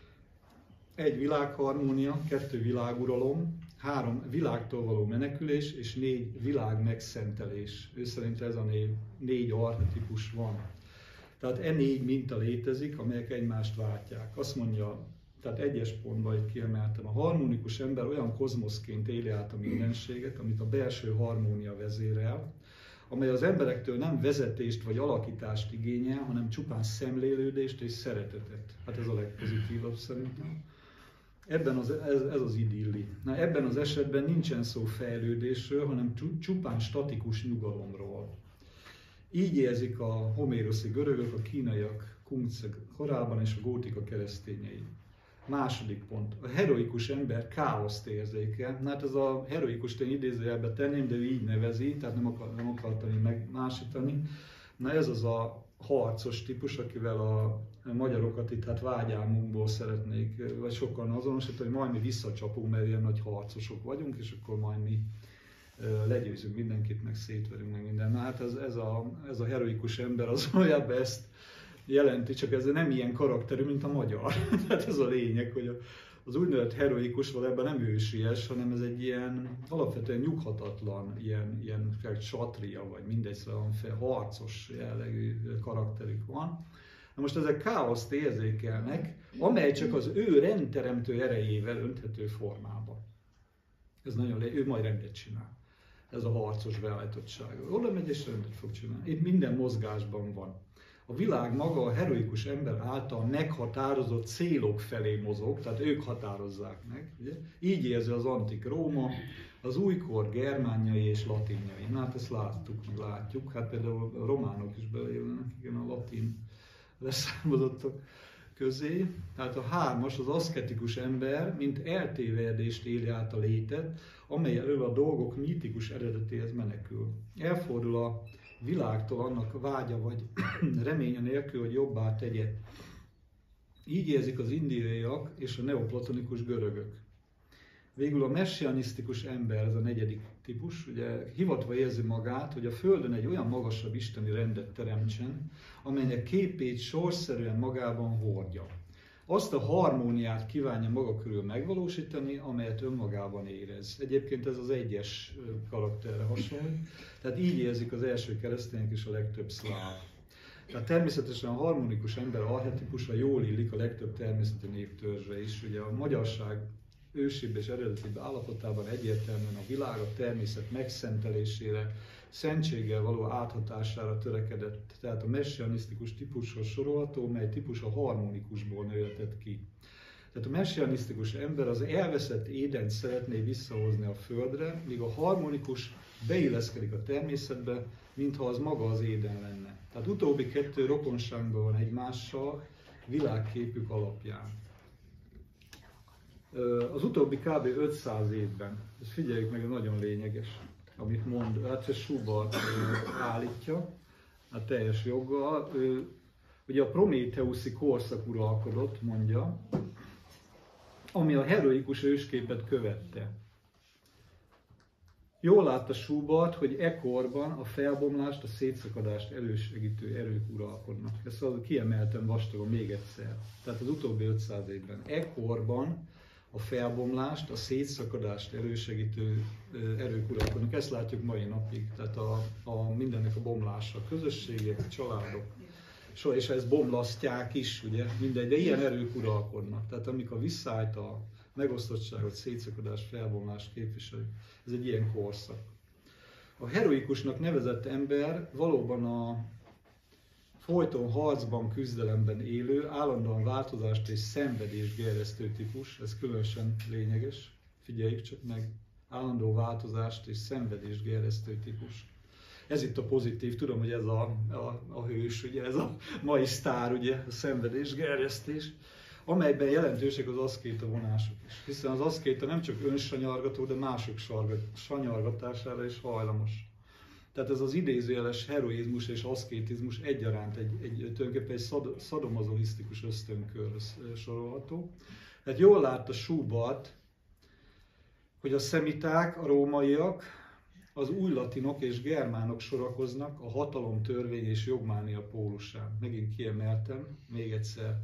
1 világharmónia, 2 világuralom, 3 világtól való menekülés, és 4 világ megszentelés. Ő szerint ez a 4 archetipus van. Tehát 4 minta létezik, amelyek egymást váltják. Azt mondja, tehát 1-es pontban itt kiemeltem, a harmonikus ember olyan kozmoszként éli át a mindenséget, amit a belső harmónia vezérel, amely az emberektől nem vezetést vagy alakítást igényel, hanem csupán szemlélődést és szeretetet. Hát ez a legpozitívabb szerintem. Ez az idilli. Na, ebben az esetben nincsen szó fejlődésről, hanem csupán statikus nyugalomról. Így érzik a homéroszi görögök, a kínaiak Kungce korában és a gótika keresztényei. Második pont. A heroikus ember káoszt érzékel. Hát ez a heroikus én idézőjelbe tenném, de ő így nevezi, tehát nem akartam így megmásítani. Na ez az a harcos típus, akivel a magyarokat itt hát vágyálmunkból szeretnék, vagy sokan azonosítani, hogy majd mi visszacsapunk, mert ilyen nagy harcosok vagyunk, és akkor majd mi legyőzünk mindenkit, meg szétverünk meg minden. Na hát ez a heroikus ember az valójában ezt jelenti, csak ez nem ilyen karakterű, mint a magyar. Tehát ez a lényeg, hogy az úgynevezett heroikus valójában nem ősies, hanem ez egy ilyen alapvetően nyughatatlan, ilyen satria, vagy mindegy, szóval harcos jellegű karakterük van. Na most ezek káoszt érzékelnek, amely csak az ő rendteremtő erejével önthető formába. Ez nagyon ő majd rendet csinál. Ez a harcos beállítottsága. Oda megy és rendet fog csinálni. Itt minden mozgásban van. A világ maga a heroikus ember által meghatározott célok felé mozog, tehát ők határozzák meg. Ugye? Így érzi az antik Róma, az újkor germánjai és latinjai. Na, hát ezt látjuk. Hát például a románok is beleélnek, igen, a latin leszármazottak közé. Tehát a 3-as, az aszketikus ember, mint eltévedést éli át a létet, amely elől a dolgok mítikus eredetéhez menekül. Elfordul a világtól annak vágya vagy reménye nélkül, hogy jobbá tegye Így érzik az indiaiak és a neoplatonikus görögök. Végül a messianisztikus ember, ez a negyedik típus, ugye hivatva érzi magát, hogy a Földön egy olyan magasabb isteni rendet teremtsen, amelynek képét sorszerűen magában hordja. Azt a harmóniát kívánja maga körül megvalósítani, amelyet önmagában érez. Egyébként ez az egyes karakterre hasonlít. Tehát így érzik az első keresztények és a legtöbb szláv. Tehát természetesen a harmonikus ember archetipusa jól illik a legtöbb természeti néptörzsre is. Ugye a magyarság ősibb és eredetibb állapotában egyértelműen a világ, a természet megszentelésére, szentséggel való áthatására törekedett, tehát a messianisztikus típushoz sorolható, mely típus a harmonikusból nőhetett ki. Tehát a messianisztikus ember az elveszett Édent szeretné visszahozni a földre, míg a harmonikus beilleszkedik a természetbe, mintha az maga az Éden lenne. Tehát utóbbi kettő rokonságban van egymással világképük alapján. Az utóbbi kb. 500 évben, ezt figyeljük meg, nagyon lényeges, amit mond, hát ez Schubart állítja, a teljes joggal. Ugye a prométheuszi korszak uralkodott, mondja, ami a heroikus ősképet követte. Jól látta Schubart, hogy ekkorban a felbomlást, a szétszakadást elősegítő erők uralkodnak. Ezt kiemeltem vastagon még egyszer. Tehát az utóbbi 500 évben. Ekkorban a felbomlást, a szétszakadást elősegítő erők uralkodnak. Ezt látjuk mai napig. Tehát a mindennek a bomlása, a közösségek, a családok. És ezt bomlasztják is, ugye, mindegy, de ilyen erők uralkodnak. Tehát amik a visszaállt a megosztottságot, szétszakadást, felbomlást képviseli. Ez egy ilyen korszak. A heroikusnak nevezett ember valóban a folyton harcban, küzdelemben élő, állandóan változást és szenvedést gerjesztő típus, ez különösen lényeges, figyeljük csak meg, állandó változást és szenvedést gerjesztő típus. Ez itt a pozitív, tudom, hogy ez a hős, ugye, ez a mai sztár, ugye, a szenvedésgerjesztés, amelyben jelentősek az aszkéta vonások is. Hiszen az aszkéta nem csak önsanyargató, de mások sanyargatására is hajlamos. Tehát ez az idézőjeles heroizmus és aszkétizmus egyaránt tulajdonképpen egy szadomazochisztikus ösztönkörhöz sorolható. Tehát jól látta Schubart, hogy a szemiták, a rómaiak, az új latinok és germánok sorakoznak a hatalom, törvény és jogmánia pólusán. Megint kiemeltem, még egyszer.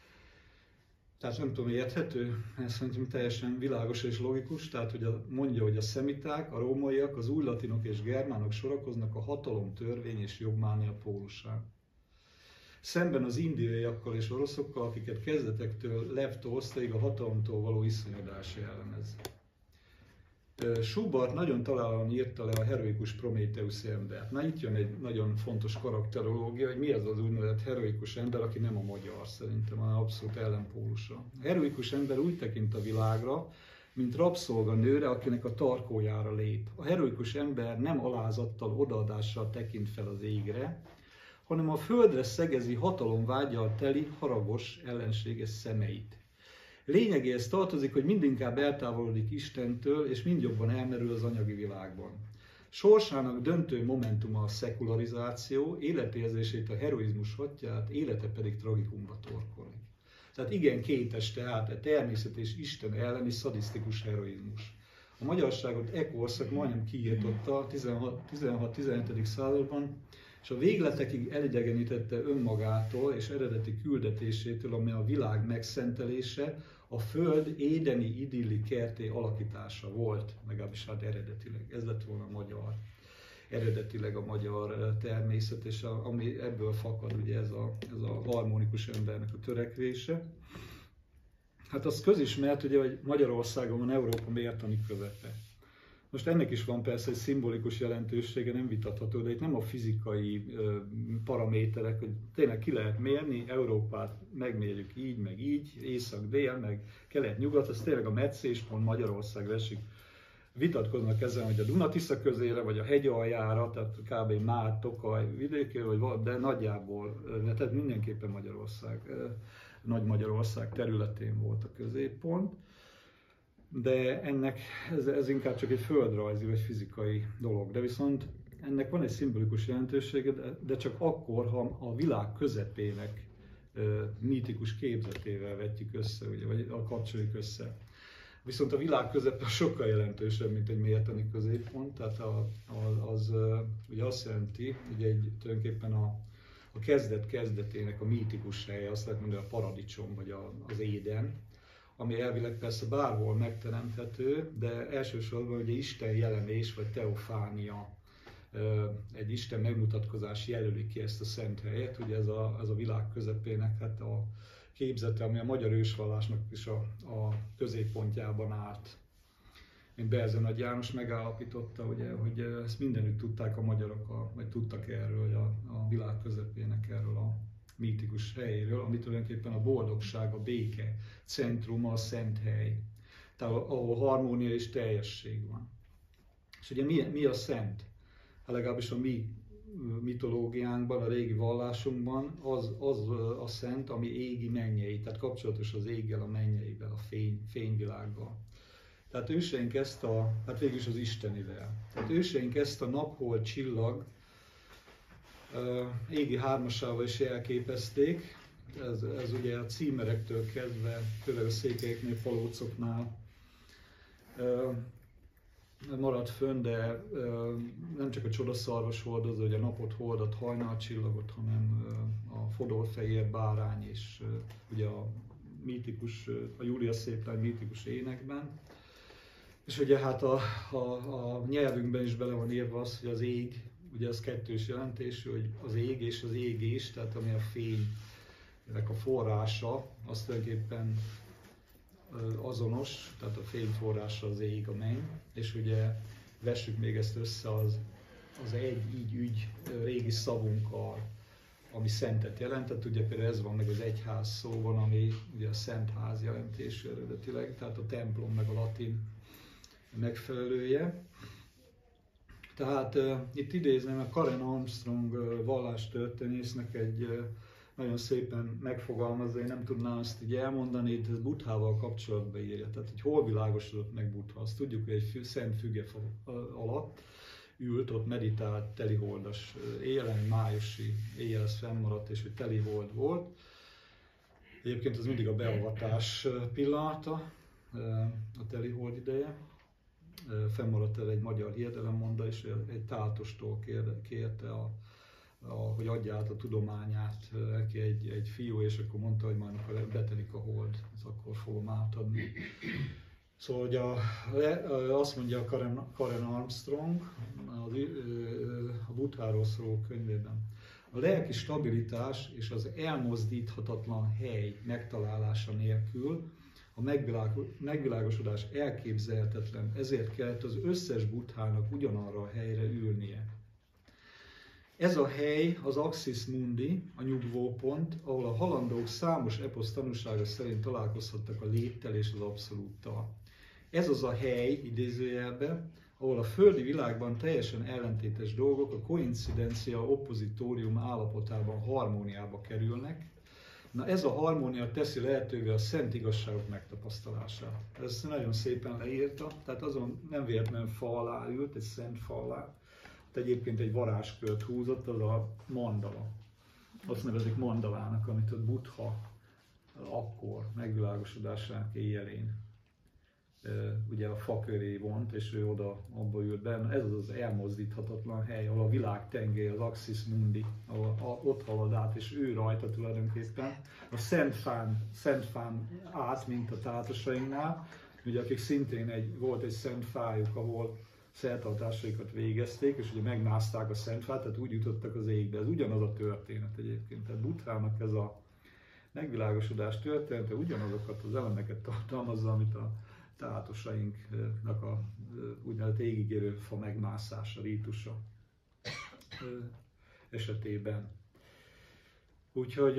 Tehát nem tudom, érthető, ez szerintem teljesen világos és logikus. Tehát hogy mondja, hogy a szemiták, a rómaiak, az új latinok és germánok sorakoznak a hatalom, törvény és jogmánia pólusán. Szemben az indiaiakkal és oroszokkal, akiket kezdetektől Lev Tolsztojig a hatalomtól való iszonyodás jellemez. Schubart nagyon találóan írta le a heroikus prométheuszi embert. Na itt jön egy nagyon fontos karakterológia, hogy mi az az úgynevezett heroikus ember, aki nem a magyar szerintem, hanem abszolút ellenpólusa. A heroikus ember úgy tekint a világra, mint rabszolga nőre, akinek a tarkójára lép. A heroikus ember nem alázattal, odaadással tekint fel az égre, hanem a földre szegezi hatalomvággyal teli, haragos, ellenséges szemeit. Lényegéhez tartozik, hogy mindinkább eltávolodik Istentől, és mind jobban elmerül az anyagi világban. Sorsának döntő momentuma a szekularizáció, életérzését a heroizmus hatját, élete pedig tragikumba torkolni. Tehát igen kétes tehát a természet és Isten elleni szadisztikus heroizmus. A magyarságot e korszak majdnem kiirtotta a 16-17. században, és a végletekig elidegenítette önmagától és eredeti küldetésétől, amely a világ megszentelése, a föld édeni idilli kerté alakítása volt, legalábbis hát eredetileg. Ez lett volna eredetileg a magyar természet, és ami ebből fakad, ugye ez a harmonikus embernek a törekvése. Hát az közismert, ugye, hogy Magyarországon van Európa mértani kövepe. Most ennek is van persze egy szimbolikus jelentősége, nem vitatható, de itt nem a fizikai paraméterek, hogy tényleg ki lehet mérni, Európát megmérjük így, meg így, észak-dél, meg kelet-nyugat, az tényleg a meccéspont Magyarországra esik. Vitatkoznak ezen, hogy a Duna-Tisza közére, vagy a hegy aljára, tehát kb. Már Tokaj vidékére, de nagyjából, tehát mindenképpen Magyarország, Nagy-Magyarország területén volt a középpont. De ennek ez inkább csak egy földrajzi vagy fizikai dolog. De viszont ennek van egy szimbolikus jelentősége, de csak akkor, ha a világ közepének mítikus képzetével vetjük össze, ugye, vagy kapcsoljuk össze. Viszont a világ közepe sokkal jelentősebb, mint egy méltani középpont, tehát az ugye azt jelenti, hogy tulajdonképpen a kezdet kezdetének a mítikus helye, azt lehet mondani a paradicsom, vagy az Éden, ami elvileg persze bárhol megteremthető, de elsősorban ugye Isten jelenés, vagy teofánia, egy Isten megmutatkozás jelöli ki ezt a szent helyet, ugye ez a világ közepének hát a képzete, ami a magyar ősvallásnak is a középpontjában állt. Mint Berző Nagy János megállapította, ugye, hogy ezt mindenütt tudták a magyarok, vagy tudtak erről, a világ közepének erről a mítikus helyéről, ami tulajdonképpen a boldogság, a béke centruma, a szent hely, tehát ahol harmónia és teljesség van. És ugye mi a szent? Legalábbis a mi mitológiánkban, a régi vallásunkban az a szent, ami égi mennyei, tehát kapcsolatos az éggel, a mennyeivel, a fényvilággal. Tehát őseink hát végülis az Istenivel. Tehát őseink ezt a naphold csillag égi hármasával is jelképezték. Ez ugye a címerektől kezdve, főleg a székelyeknél, palócoknál maradt fönn, de nem csak a csodaszarvas hordozza, hogy a napot hordat, hajnalcsillagot, hanem a fodorfehér bárány és ugye a mítikus, a Júlia széplány mítikus énekben. És ugye hát a nyelvünkben is bele van írva az, hogy az ég, ugye az kettős jelentésű, hogy az ég és az égés, tehát ami a fénynek a forrása, az tulajdonképpen azonos, tehát a fény forrása az ég, a menny, és ugye vessük még ezt össze az egy, így, ügy régi szavunkkal, ami szentet jelentett, ugye például ez van meg az egyház szóban, ami ugye a szentház jelentésű eredetileg, tehát a templom meg a latin megfelelője. Tehát itt idézném a Karen Armstrong vallástörténésznek egy nagyon szépen megfogalmazza, én nem tudnám ezt így elmondani, de Buddhával kapcsolatban írja. Tehát, hogy hol világosodott meg Buddha. Azt tudjuk, hogy egy szent fügefa alatt ült, ott meditált, teliholdas éjjel, egy májusi éjjel ez fennmaradt, és hogy telihold volt. Egyébként az mindig a beavatás pillanata, a telihold ideje. Fennmaradt el egy magyar hiedelem monda, és egy tátostól kérte hogy adja át a tudományát neki egy fiú, és akkor mondta, hogy majd amikor betelik a hold, ez akkor fogom átadni. Szóval hogy azt mondja a Karen Armstrong a Buddháról szóló könyvében. A lelki stabilitás és az elmozdíthatatlan hely megtalálása nélkül a megvilágosodás elképzelhetetlen, ezért kellett az összes buddhának ugyanarra a helyre ülnie. Ez a hely az Axis Mundi, a nyugvópont, ahol a halandók számos eposz tanúsága szerint találkozhattak a léttel és az abszolúttal. Ez az a hely, idézőjelben, ahol a földi világban teljesen ellentétes dolgok a koincidencia oppozitórium állapotában harmóniába kerülnek. Na ez a harmónia teszi lehetővé a szent igazságok megtapasztalását. Ezt nagyon szépen leírta, tehát azon nem véletlenül fa alá ült, egy szent fa alá. Egyébként egy varázskört húzott, az a mandala. Azt nevezik mandalának, amit a Buddha akkor megvilágosodásának éjjelén ugye a fa köré vont, és ő abba ült be. Ez az elmozdíthatatlan hely, ahol a világ tengely, az Axis Mundi, ahol ott halad át, és ő rajta tulajdonképpen. A szent fán át, mint a tátosainknál, ugye akik szintén volt egy szent fájuk, ahol szertartásaikat végezték, és ugye megmászták a szentfát, tehát úgy jutottak az égbe. Ez ugyanaz a történet egyébként. Tehát Buddhának ez a megvilágosodás története ugyanazokat az elemeket tartalmazza, amit a tátosainknak a úgynevezett égigérő fa megmászása, rítusa esetében. Úgyhogy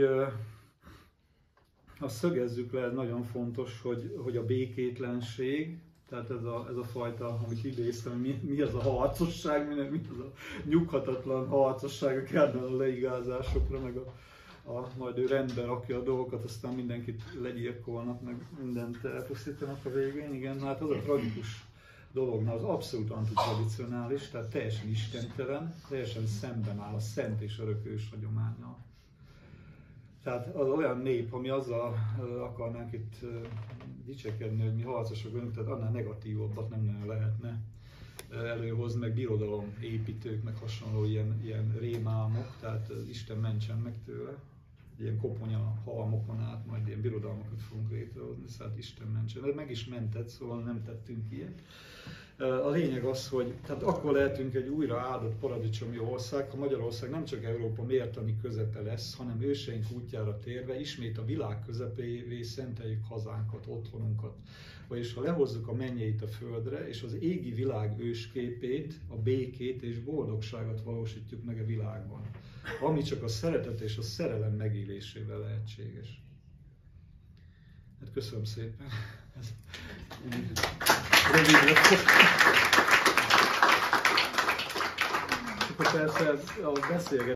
azt szögezzük le, ez nagyon fontos, hogy a békétlenség, tehát ez a fajta, amit idéztem, mi az a harcosság, mi az a nyughatatlan harcosság, a kedven a leigázásokra, meg majd ő rendbe rakja a dolgokat, aztán mindenkit legyilkolnak, meg mindent elpusztítanak a végén. Igen, hát az a tragikus dolog, az abszolút antitradicionális, tehát teljesen istentelen, teljesen szemben áll a szent és örök ős hagyománnyal. Tehát az olyan nép, ami azzal akarnánk itt dicsekedni, hogy mi harcosok vagyunk, tehát annál negatívabbat nem nagyon lehetne előhozni, meg birodalomépítők, meg hasonló ilyen rémálmok, tehát Isten mentsen meg tőle. Ilyen koponya halmokon át majd ilyen birodalmakat fogunk létrehozni, szóval Isten mentsen. De meg is mentett, szóval nem tettünk ilyet. A lényeg az, hogy tehát akkor lehetünk egy újra áldott paradicsomi ország, ha Magyarország nem csak Európa mértani közepe lesz, hanem őseink útjára térve ismét a világ közepévé szenteljük hazánkat, otthonunkat. Vagyis ha lehozzuk a mennyeit a földre, és az égi világ ősképét, a békét és boldogságot valósítjuk meg a világban, ami csak a szeretet és a szerelem megélésével lehetséges. Hát köszönöm szépen. Rövid lett. És akkor persze a beszélgetés